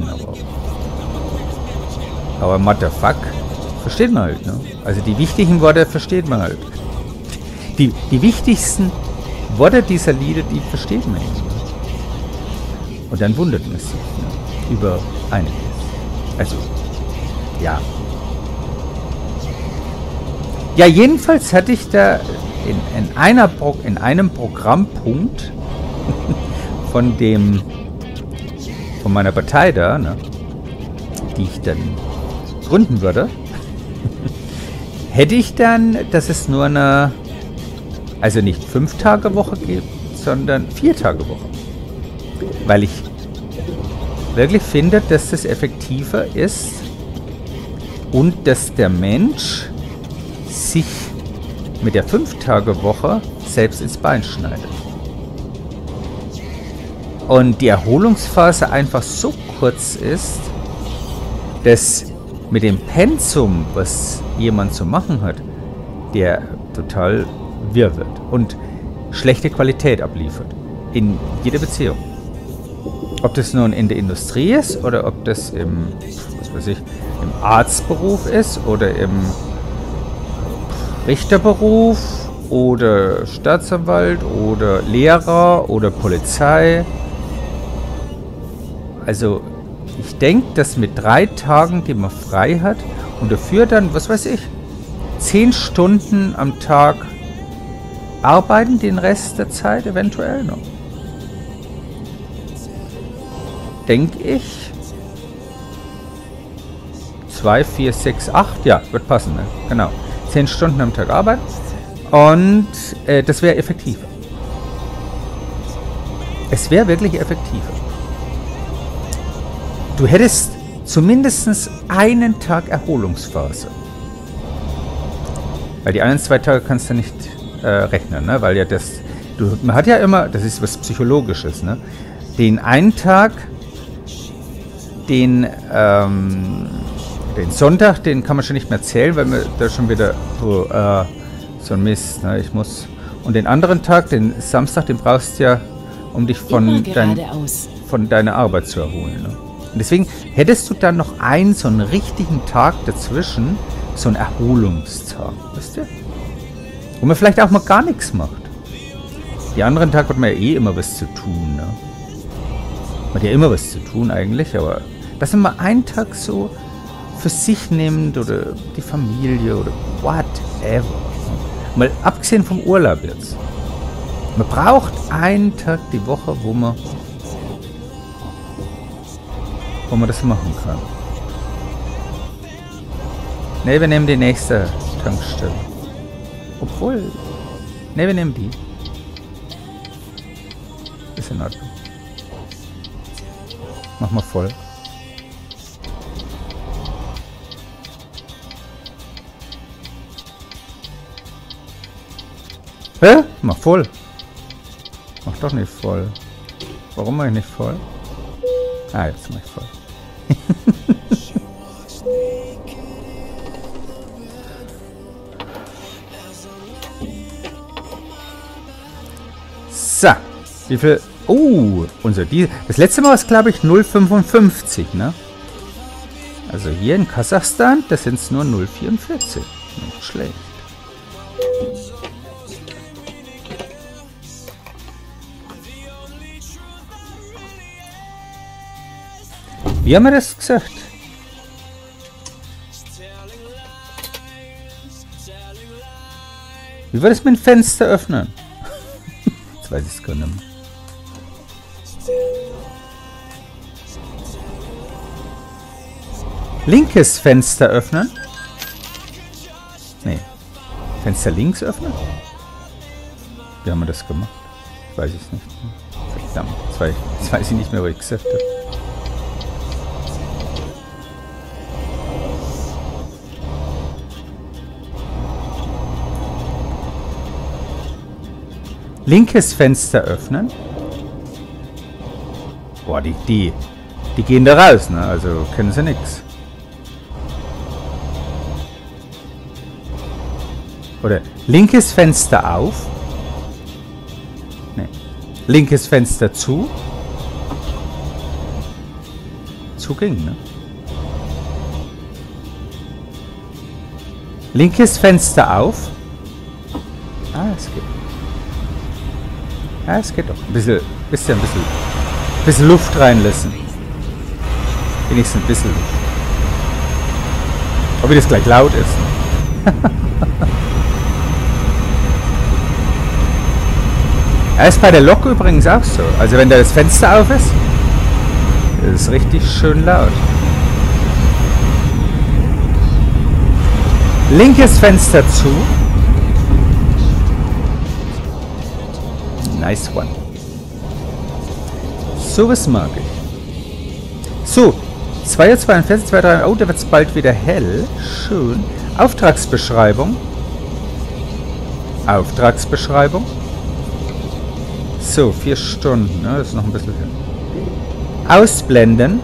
aber Motherfuck versteht man halt. Ne? Also die wichtigen Worte versteht man halt. Die wichtigsten Worte dieser Lieder, die versteht man nicht. Und dann wundert man sich, ne, über einiges. Also, ja. Ja, jedenfalls hatte ich da in einem Programmpunkt von meiner Partei da, ne, die ich dann gründen würde, hätte ich dann, dass es nur eine, also nicht 5-Tage-Woche gibt, sondern 4-Tage-Woche. Weil ich wirklich finde, dass das effektiver ist und dass der Mensch sich mit der 5-Tage-Woche selbst ins Bein schneidet. Und die Erholungsphase einfach so kurz ist, dass mit dem Pensum, was jemand zu machen hat, der total wirr wird und schlechte Qualität abliefert. In jeder Beziehung. Ob das nun in der Industrie ist oder ob das im Arztberuf ist oder im Richterberuf oder Staatsanwalt oder Lehrer oder Polizei. Also ich denke, dass mit 3 Tagen, die man frei hat und dafür dann, 10 Stunden am Tag arbeiten, den Rest der Zeit eventuell noch. Denke ich. 2, 4, 6, 8, ja, wird passen, ne? Genau. 10 Stunden am Tag arbeiten und das wäre effektiver. Es wäre wirklich effektiver. Du hättest zumindest einen Tag Erholungsphase. Weil die anderen 2 Tage kannst du nicht rechnen, ne? Weil ja man hat ja immer, das ist was Psychologisches, ne? Den einen Tag, den Sonntag, den kann man schon nicht mehr zählen, weil man da schon wieder so ein Mist, ne? Und den anderen Tag, den Samstag, den brauchst du ja, um dich von deiner Arbeit zu erholen, ne? Und deswegen hättest du dann noch so einen richtigen Tag dazwischen, so einen Erholungstag, wisst ihr? Wo man vielleicht auch mal gar nichts macht. Die anderen Tage hat man ja eh immer was zu tun, ne? Man hat ja immer was zu tun eigentlich, aber dass man mal einen Tag so für sich nimmt oder die Familie oder whatever. Mal abgesehen vom Urlaub jetzt. Man braucht einen Tag die Woche, wo man das machen kann. Ne, wir nehmen die nächste Tankstelle. Obwohl, ne, wir nehmen die. Ist in Ordnung. Mach mal voll. Hä? Mach voll. Mach doch nicht voll. Warum mach ich nicht voll? Ah, jetzt mach ich voll. So. Wie viel Oh, das letzte Mal war es, glaube ich, 0,55, ne? Also hier in Kasachstan, das sind es nur 0,44. Nicht schlecht. Wie haben wir das gesagt? Wie war das mit dem Fenster öffnen? Jetzt weiß ich es gar nicht mehr. Linkes Fenster öffnen? Nee. Fenster links öffnen? Wie haben wir das gemacht? Ich weiß es nicht. Verdammt. Jetzt weiß ich nicht mehr, was ich gesagt habe. Linkes Fenster öffnen. Boah, die gehen da raus, ne? Also kennen sie nix. Oder linkes Fenster auf. Ne. Linkes Fenster zu. Zuging, ne? Linkes Fenster auf. Ah, es geht. Ja, es geht doch. Ein bisschen Luft reinlassen. Wenigstens ein bisschen Luft. Ob das gleich laut ist. Ja, ist bei der Lok übrigens auch so. Also wenn da das Fenster auf ist, ist es richtig schön laut. Linkes Fenster zu. Nice one. So was mag ich. So, 2:42, 2:3. Oh, da wird es bald wieder hell. Schön. Auftragsbeschreibung. Auftragsbeschreibung. So, 4 Stunden. Ne? Das ist noch ein bisschen hell. Ausblenden.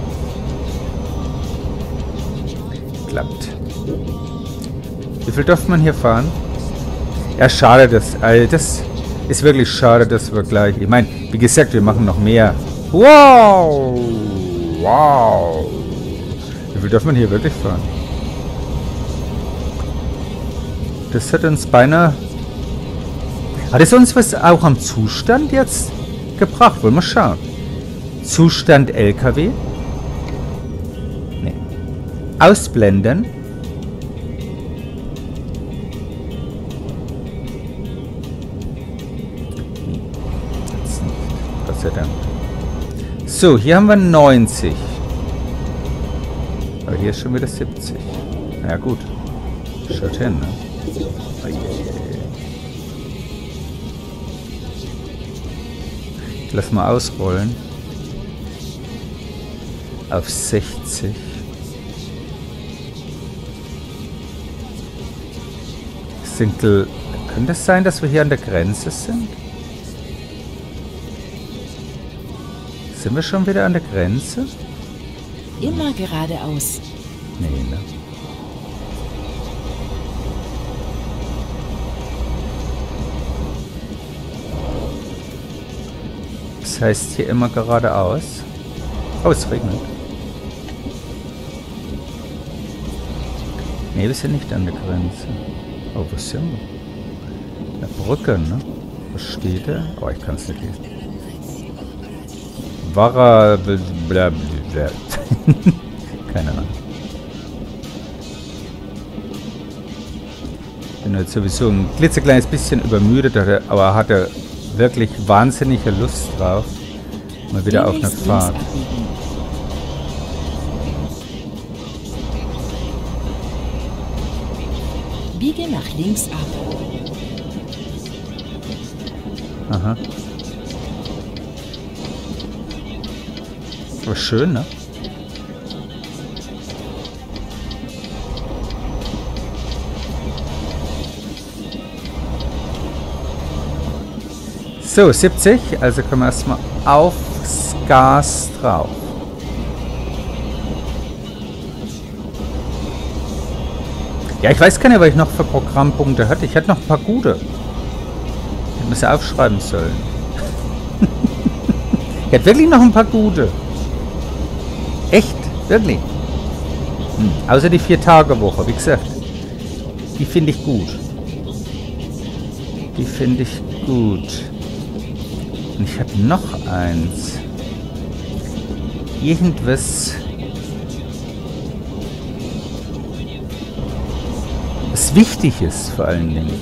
Klappt. Wie viel darf man hier fahren? Ja, schade, das ist wirklich schade, dass wir gleich... Ich meine, wie gesagt, wir machen noch mehr. Wow! Wow! Wie viel darf man hier wirklich fahren? Das hat uns beinahe... Hat es uns was auch am Zustand jetzt gebracht? Wollen wir schauen. Zustand LKW. Nee. Ausblenden. Gott sei Dank. So, hier haben wir 90. Aber hier ist schon wieder 70. Na ja, gut. Schaut hin, ne? Oh yeah. Ich lass mal ausrollen. Auf 60. Könnte es sein, dass wir hier an der Grenze sind? Sind wir schon wieder an der Grenze? Immer geradeaus. Nee, ne? Das heißt hier immer geradeaus. Oh, es regnet. Nee, wir sind nicht an der Grenze. Oh, wo sind wir? Eine Brücke, ne? Was steht da? Oh, ich kann es nicht lesen. Wara... Keine Ahnung. Bin jetzt sowieso ein klitzekleines bisschen übermüdet, aber hatte wirklich wahnsinnige Lust drauf. Mal wieder auf eine Fahrt. Biege nach links ab. Aha. Aber schön, ne? So, 70. Also kommen wir erstmal aufs Gas drauf. Ja, ich weiß gar nicht, was ich noch für Programmpunkte hatte. Ich hatte noch ein paar gute. Ich muss ja aufschreiben sollen. Ich hätte wirklich noch ein paar gute. Echt, wirklich. Außer die 4-Tage-Woche, wie gesagt. Die finde ich gut. Die finde ich gut. Und ich habe noch eins. Irgendwas... was wichtig ist, vor allen Dingen.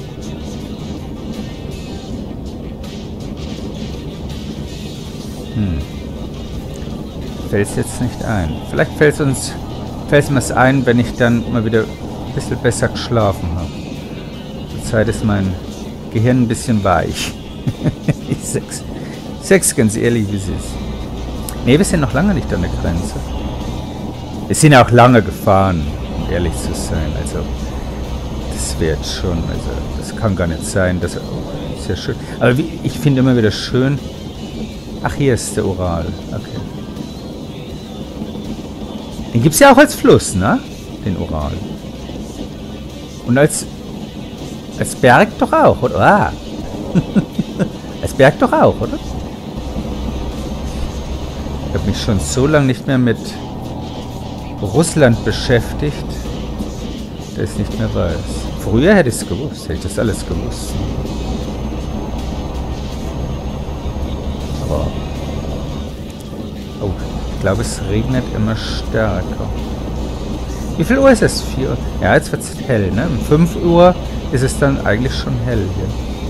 Fällt es jetzt nicht ein. Vielleicht fällt mir es ein, wenn ich dann mal wieder ein bisschen besser geschlafen habe. Zurzeit ist mein Gehirn ein bisschen weich. Ich sag's ganz ehrlich, wie es ist. Ne, wir sind noch lange nicht an der Grenze. Wir sind ja auch lange gefahren, um ehrlich zu sein. Also, das wird schon, also, das kann gar nicht sein. Das ist ja schön. Aber ich finde immer wieder schön. Ach, hier ist der Ural. Okay. Den gibt es ja auch als Fluss, ne? Den Ural. Und als Berg doch auch, oder? Ah. Als Berg doch auch, oder? Ich habe mich schon so lange nicht mehr mit Russland beschäftigt, dass ich nicht mehr weiß. Früher hätte ich es gewusst, hätte ich das alles gewusst. Aber... oh, ich glaube, es regnet immer stärker. Wie viel Uhr ist es? 4 Uhr? Ja, jetzt wird es hell, ne? Um 5 Uhr ist es dann eigentlich schon hell hier.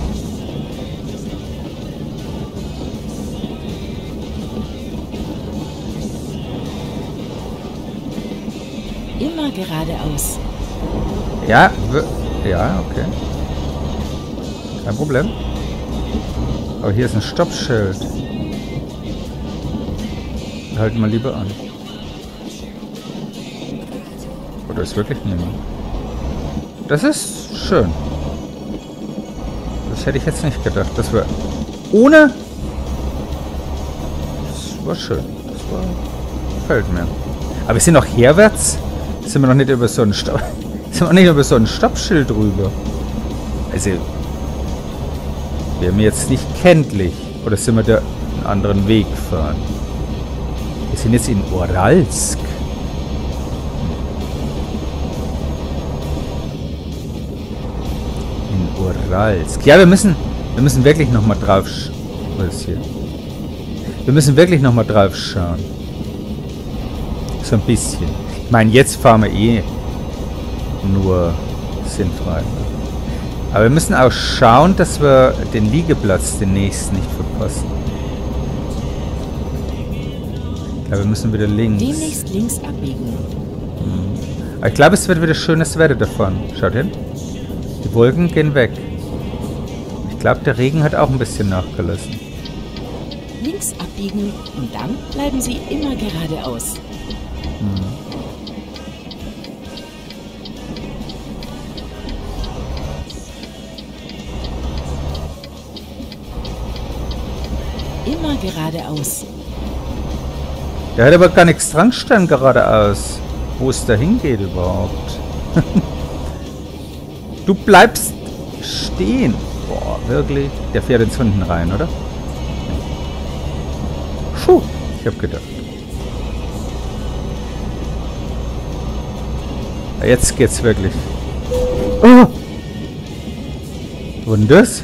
Immer geradeaus. Ja, okay. Kein Problem. Aber hier ist ein Stoppschild. Halten wir lieber an. Oder ist wirklich niemand? Das ist schön. Das hätte ich jetzt nicht gedacht. Das war ohne... das war schön. Das war... gefällt mir. Aber wir sind noch herwärts. Sind wir noch nicht über so ein Stoppschild drüber. Also... wäre mir jetzt nicht kenntlich. Oder sind wir da einen anderen Weg gefahren? Wir sind jetzt in Uralsk. In Uralsk. Ja, wir müssen wirklich nochmal drauf... was ist hier? Wir müssen wirklich nochmal drauf schauen. So ein bisschen. Ich meine, jetzt fahren wir eh nur sinnfrei. Aber wir müssen auch schauen, dass wir den Liegeplatz den nächsten nicht verpassen. Ich glaube, wir müssen wieder links. Demnächst links abbiegen. Aber ich glaube, es wird wieder schönes Wetter davon. Schaut hin. Die Wolken gehen weg. Ich glaube, der Regen hat auch ein bisschen nachgelassen. Links abbiegen und dann bleiben Sie immer geradeaus. Immer geradeaus. Der hat aber gar nichts dran stehen geradeaus. Wo es da hingeht überhaupt. Du bleibst stehen. Boah, wirklich? Der fährt ins hinten rein, oder? Puh, ich hab gedacht. Ja, jetzt geht's wirklich. Oh! Und das?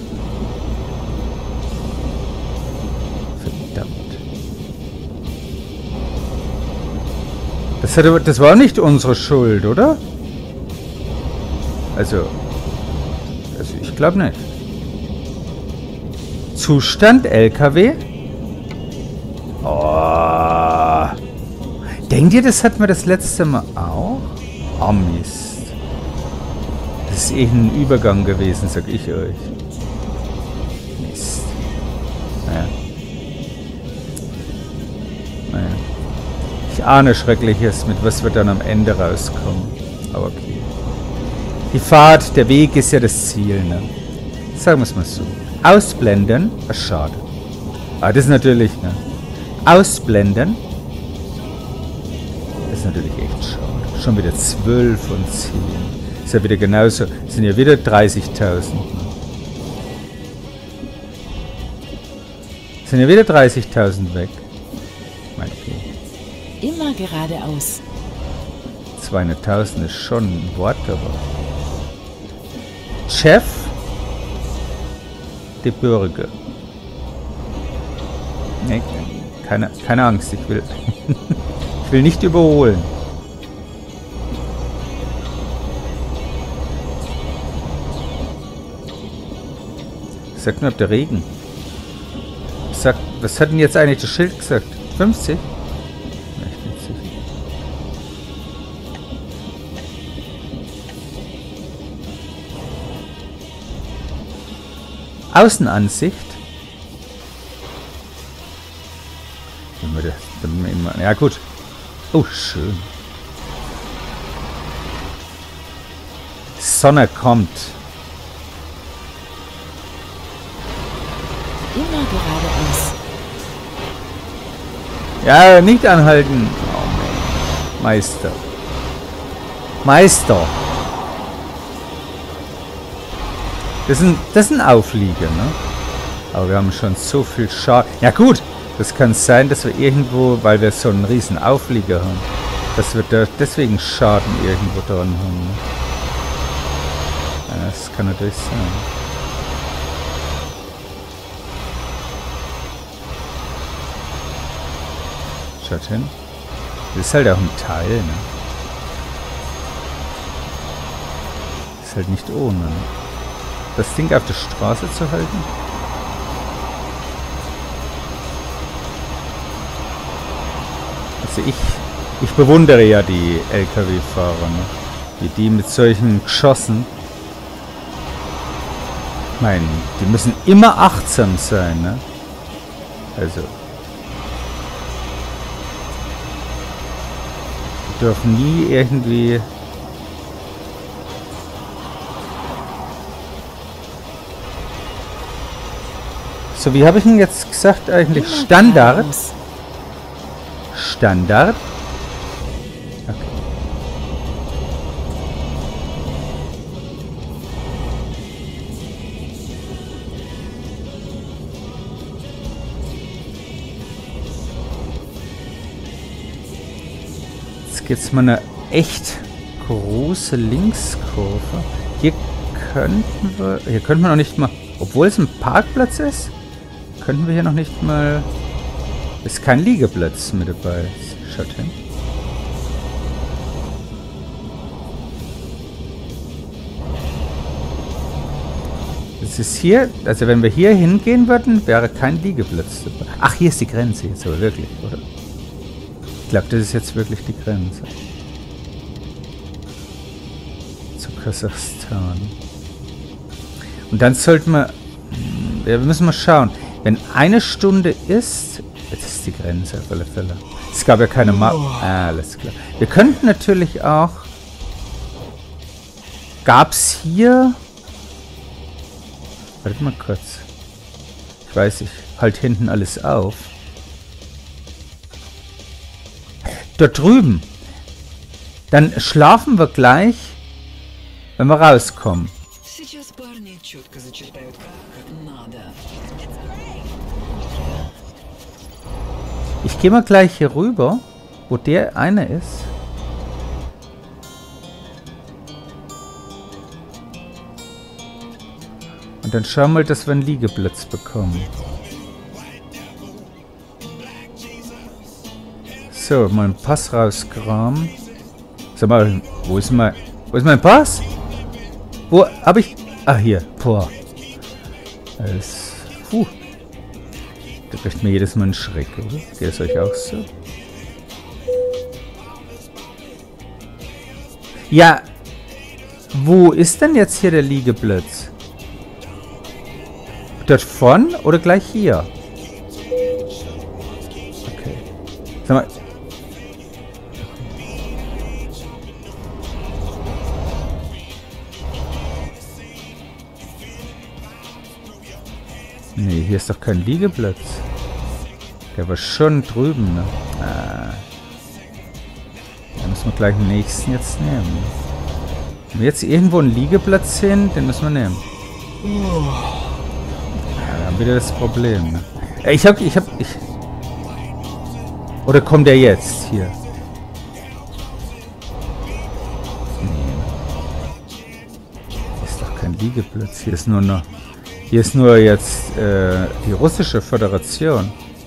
Das war nicht unsere Schuld, oder? Also ich glaube nicht. Zustand LKW? Oh. Denkt ihr, das hatten wir das letzte Mal auch? Oh Mist. Das ist eh ein Übergang gewesen, sag ich euch. Mist. Naja. Ich ahne Schreckliches, mit was wir dann am Ende rauskommen. Aber okay. Die Fahrt, der Weg ist ja das Ziel, ne? Sagen wir es mal so. Ausblenden, was schade. Aber das ist natürlich, ne? Ausblenden. Das ist natürlich echt schade. Schon wieder 12 von 10. Ist ja wieder genauso. Sind ja wieder 30.000. Sind ja wieder 30.000 weg. Mein okay. Immer geradeaus. 200.000 ist schon ein Wort, aber... Chef de Bürger. Nee, keine Angst, ich will... ich will nicht überholen. Sagt nur, ob der Regen. Was hat denn jetzt eigentlich das Schild gesagt? 50? Ja, ich bin sicher. Außenansicht. Ja gut. Oh, schön. Sonne kommt. Immer geradeaus. Ja, nicht anhalten. Oh, Meister. Meister. Das ist ein Auflieger, ne? Aber wir haben schon so viel Schaden. Ja gut, das kann sein, dass wir irgendwo, weil wir so einen riesen Auflieger haben, dass wir da deswegen Schaden irgendwo dran haben. Ne? Ja, das kann natürlich sein. Schaut hin. Das ist halt auch ein Teil, ne? Ist halt nicht ohne, ne? Das Ding auf der Straße zu halten. Also ich bewundere ja die LKW-Fahrer, ne? Wie die mit solchen Geschossen. Ich meine, die müssen immer achtsam sein, ne? Also. Die dürfen nie irgendwie... So, wie habe ich denn jetzt gesagt eigentlich? Standard? Standard? Okay. Jetzt gibt es mal eine echt große Linkskurve. Hier könnten wir noch nicht mal, obwohl es ein Parkplatz ist, könnten wir hier noch nicht mal... Ist kein Liegeplatz mit dabei. Schaut hin. Das ist hier... Also wenn wir hier hingehen würden, wäre kein Liegeplatz dabei. Ach, hier ist die Grenze jetzt aber wirklich, oder? Ich glaube, das ist jetzt wirklich die Grenze. Zu Kasachstan. Und dann sollten wir... Wir müssen mal schauen. Wenn eine Stunde ist... Jetzt ist die Grenze auf alle Fälle. Es gab ja keine alles klar. Wir könnten natürlich auch... Gab's hier... Warte mal kurz. Ich weiß, ich halte hinten alles auf. Dort drüben. Dann schlafen wir gleich, wenn wir rauskommen. Ich gehe mal gleich hier rüber, wo der eine ist. Und dann schauen wir mal, dass wir einen Liegeplatz bekommen. So, mal einen Pass rauskramen. Sag mal, wo ist mein Pass? Wo hab ich... Ah, hier. Boah. Das... Da kriegt mir jedes Mal einen Schreck, oder? Geht es euch auch so? Ja. Wo ist denn jetzt hier der Liegeplatz? Dort vorne oder gleich hier? Okay. Sag mal... Nee, hier ist doch kein Liegeplatz. Der war schon drüben, ne? Ah. Da müssen wir gleich den nächsten jetzt nehmen. Wenn wir jetzt irgendwo einen Liegeplatz sehen, den müssen wir nehmen. Ja, wir haben wieder das Problem, ne? Oder kommt der jetzt hier? Nee. Hier ist doch kein Liegeplatz. Hier ist nur jetzt die russische Föderation.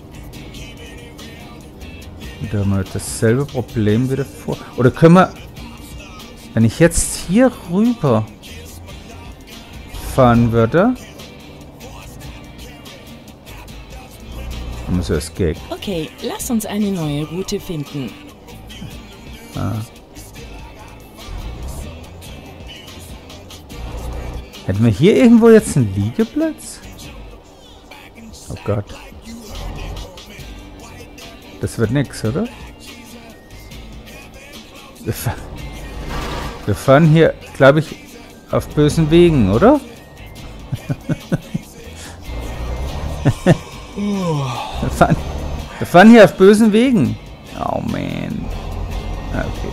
Und da haben wir dasselbe Problem wieder vor. Oder können wir, wenn ich jetzt hier rüber fahren würde, muss es gehen. Okay, lass uns eine neue Route finden. Hätten wir hier irgendwo jetzt einen Liegeplatz? Oh Gott. Das wird nix, oder? Wir fahren hier, glaube ich, auf bösen Wegen, oder? Wir fahren hier auf bösen Wegen. Oh man. Okay.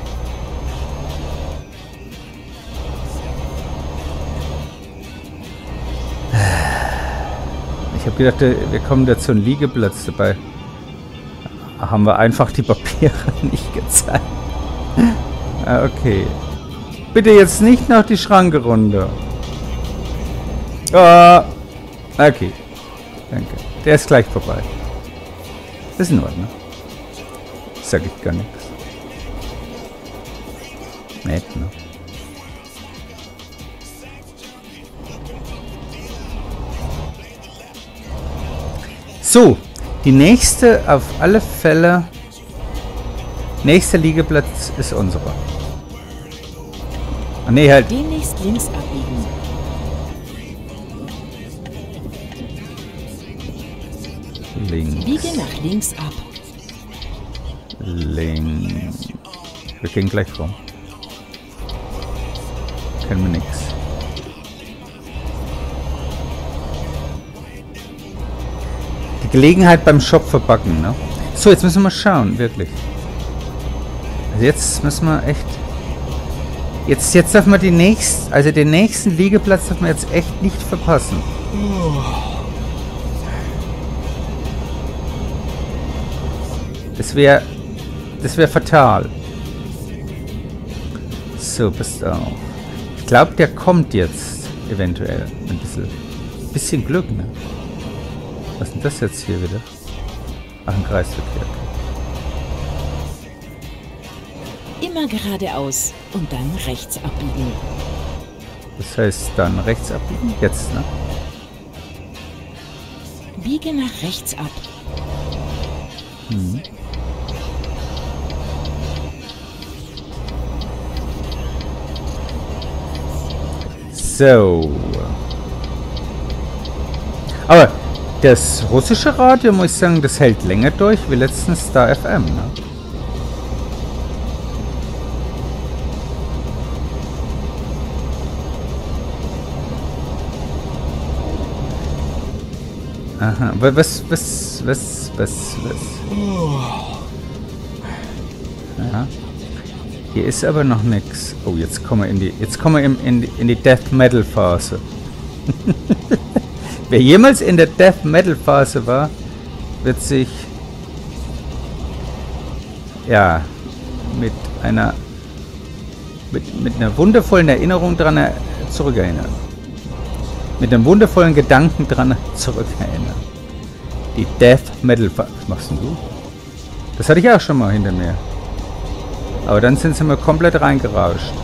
Ich habe gedacht, wir kommen da zu einem Liegeplatz dabei. Haben wir einfach die Papiere nicht gezeigt. Okay. Bitte jetzt nicht noch die Schranke runter. Oh. Okay. Danke. Der ist gleich vorbei. Ist in Ordnung. Sag ich gar nichts. Nett, ne? So, die nächste, auf alle Fälle, nächster Liegeplatz ist unsere. Ah, nee, halt. Demnächst links abbiegen. Links. Biege nach links ab. Links. Wir gehen gleich rum. Kennen wir nichts. Die Gelegenheit beim Shop verbacken, ne? So, jetzt müssen wir mal schauen, wirklich. Also jetzt müssen wir echt... Jetzt dürfen wir den nächsten Liegeplatz dürfen wir jetzt echt nicht verpassen. Das wäre fatal. So, passt auf. Ich glaube, der kommt jetzt eventuell. Ein bisschen Glück, ne? Was ist denn das jetzt hier wieder? Ach, ein Kreisverkehr. Immer geradeaus und dann rechts abbiegen. Das heißt, dann rechts abbiegen? Jetzt, ne? Biege nach rechts ab. Mhm. So. Aber das russische Radio, muss ich sagen, das hält länger durch wie letztens Star FM, ne? Aha, aber was? Ja. Hier ist aber noch nichts. Oh, jetzt kommen wir in die Death Metal Phase. Wer jemals in der Death Metal Phase war, wird sich ja mit einer wundervollen Erinnerung dran zurückerinnern. Mit einem wundervollen Gedanken dran zurückerinnern. Die Death Metal Phase. Was machst denn du? Das hatte ich auch schon mal hinter mir. Aber dann sind sie mir komplett reingerauscht.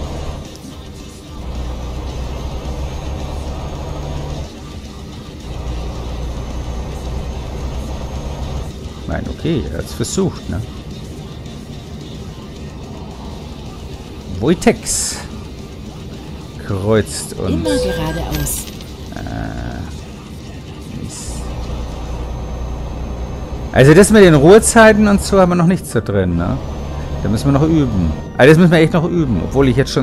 Ich meine, okay, er hat es versucht, ne? Wojtex kreuzt uns. Immer geradeaus. Mist. Also das mit den Ruhezeiten und so haben wir noch nichts da drin, ne? Da müssen wir noch üben. Also das müssen wir echt noch üben, obwohl ich jetzt schon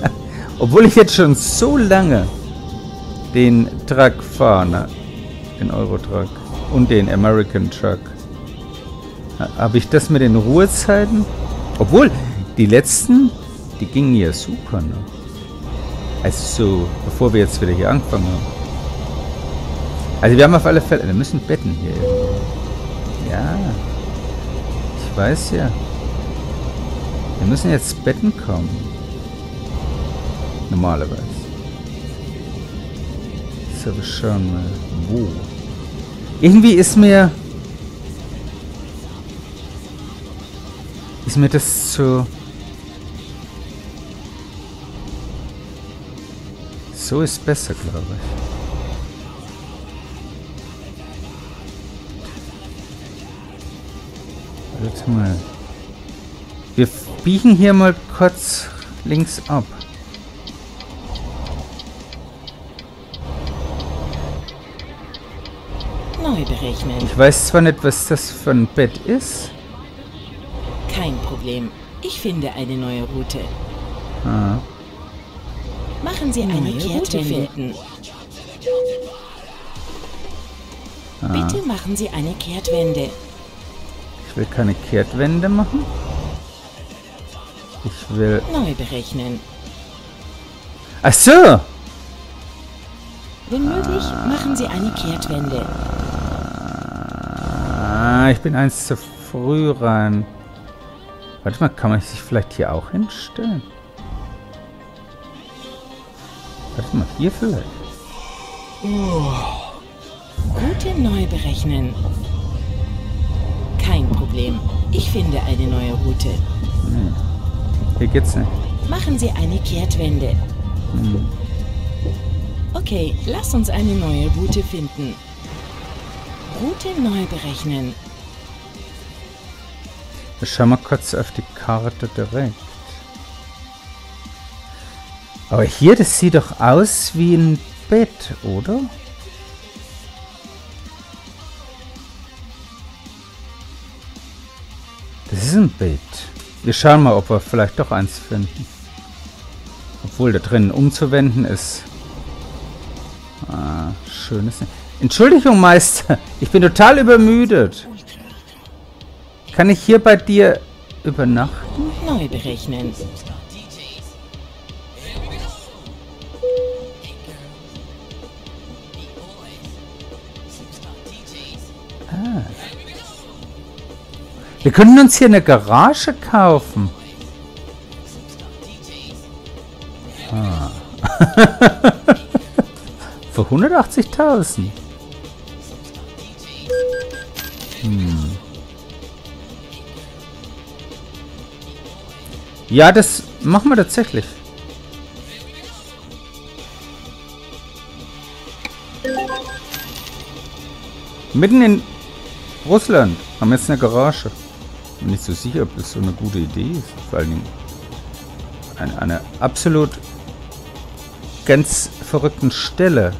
so lange den Truck fahre, ne? Den Euro-Truck und den American Truck. Habe ich das mit den Ruhezeiten? Obwohl, die letzten, die gingen ja super, ne? Also so, bevor wir jetzt wieder hier angefangen haben. Also wir haben auf alle Fälle... Wir müssen betten hier. Ja. Ich weiß ja. Wir müssen jetzt betten kommen. Normalerweise. So, wir schauen mal. Wo? Irgendwie ist mir das so... So ist besser, glaube ich. Warte mal. Wir biegen hier mal kurz links ab. Neu berechnen. Ich weiß zwar nicht, was das für ein Bett ist. Kein Problem. Ich finde eine neue Route. Ah. Machen Sie eine Kehrtwende. Bitte machen Sie eine Kehrtwende. Ich will keine Kehrtwende machen. Ich will... Neu berechnen. Ach so! Wenn möglich, machen Sie eine Kehrtwende. Ich bin eins zu früh rein. Warte mal, kann man sich vielleicht hier auch hinstellen? Warte mal, hier vielleicht. Route neu berechnen. Kein Problem. Ich finde eine neue Route. Hier geht's nicht. Machen Sie eine Kehrtwende. Okay, lass uns eine neue Route finden. Route neu berechnen. Wir schauen mal kurz auf die Karte direkt. Aber hier, das sieht doch aus wie ein Bett, oder? Das ist ein Bett. Wir schauen mal, ob wir vielleicht doch eins finden. Obwohl da drin umzuwenden ist. Ah, schönes. Entschuldigung, Meister. Ich bin total übermüdet. Kann ich hier bei dir übernachten? Neu berechnen. Ah. Wir können uns hier eine Garage kaufen. Ah. Für 180.000. Ja, das machen wir tatsächlich. Mitten in Russland haben wir jetzt eine Garage. Bin nicht so sicher, ob das so eine gute Idee ist. Vor allen Dingen eine absolut ganz verrückten Stelle.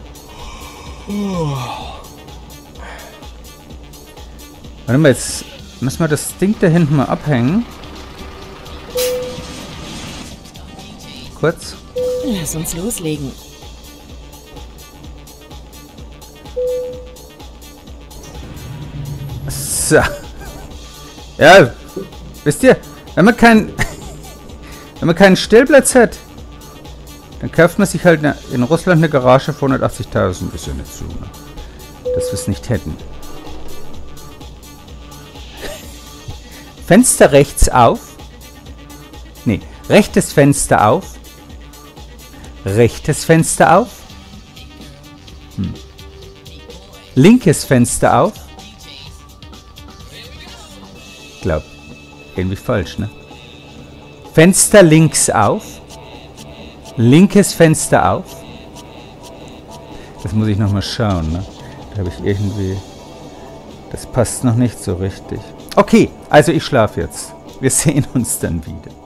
Warte mal, jetzt müssen wir das Ding da hinten mal abhängen. Kurz. Lass uns loslegen. So. Ja, wisst ihr, wenn man keinen Stellplatz hat, dann kauft man sich halt in Russland eine Garage für 180.000. Ist ja nicht so, ne? Dass wir es nicht hätten. Fenster rechts auf. Nee, rechtes Fenster auf. Rechtes Fenster auf. Linkes Fenster auf. Ich glaube, irgendwie falsch, ne? Fenster links auf. Linkes Fenster auf. Das muss ich nochmal schauen, ne? Da habe ich irgendwie... Das passt noch nicht so richtig. Okay, also ich schlafe jetzt. Wir sehen uns dann wieder.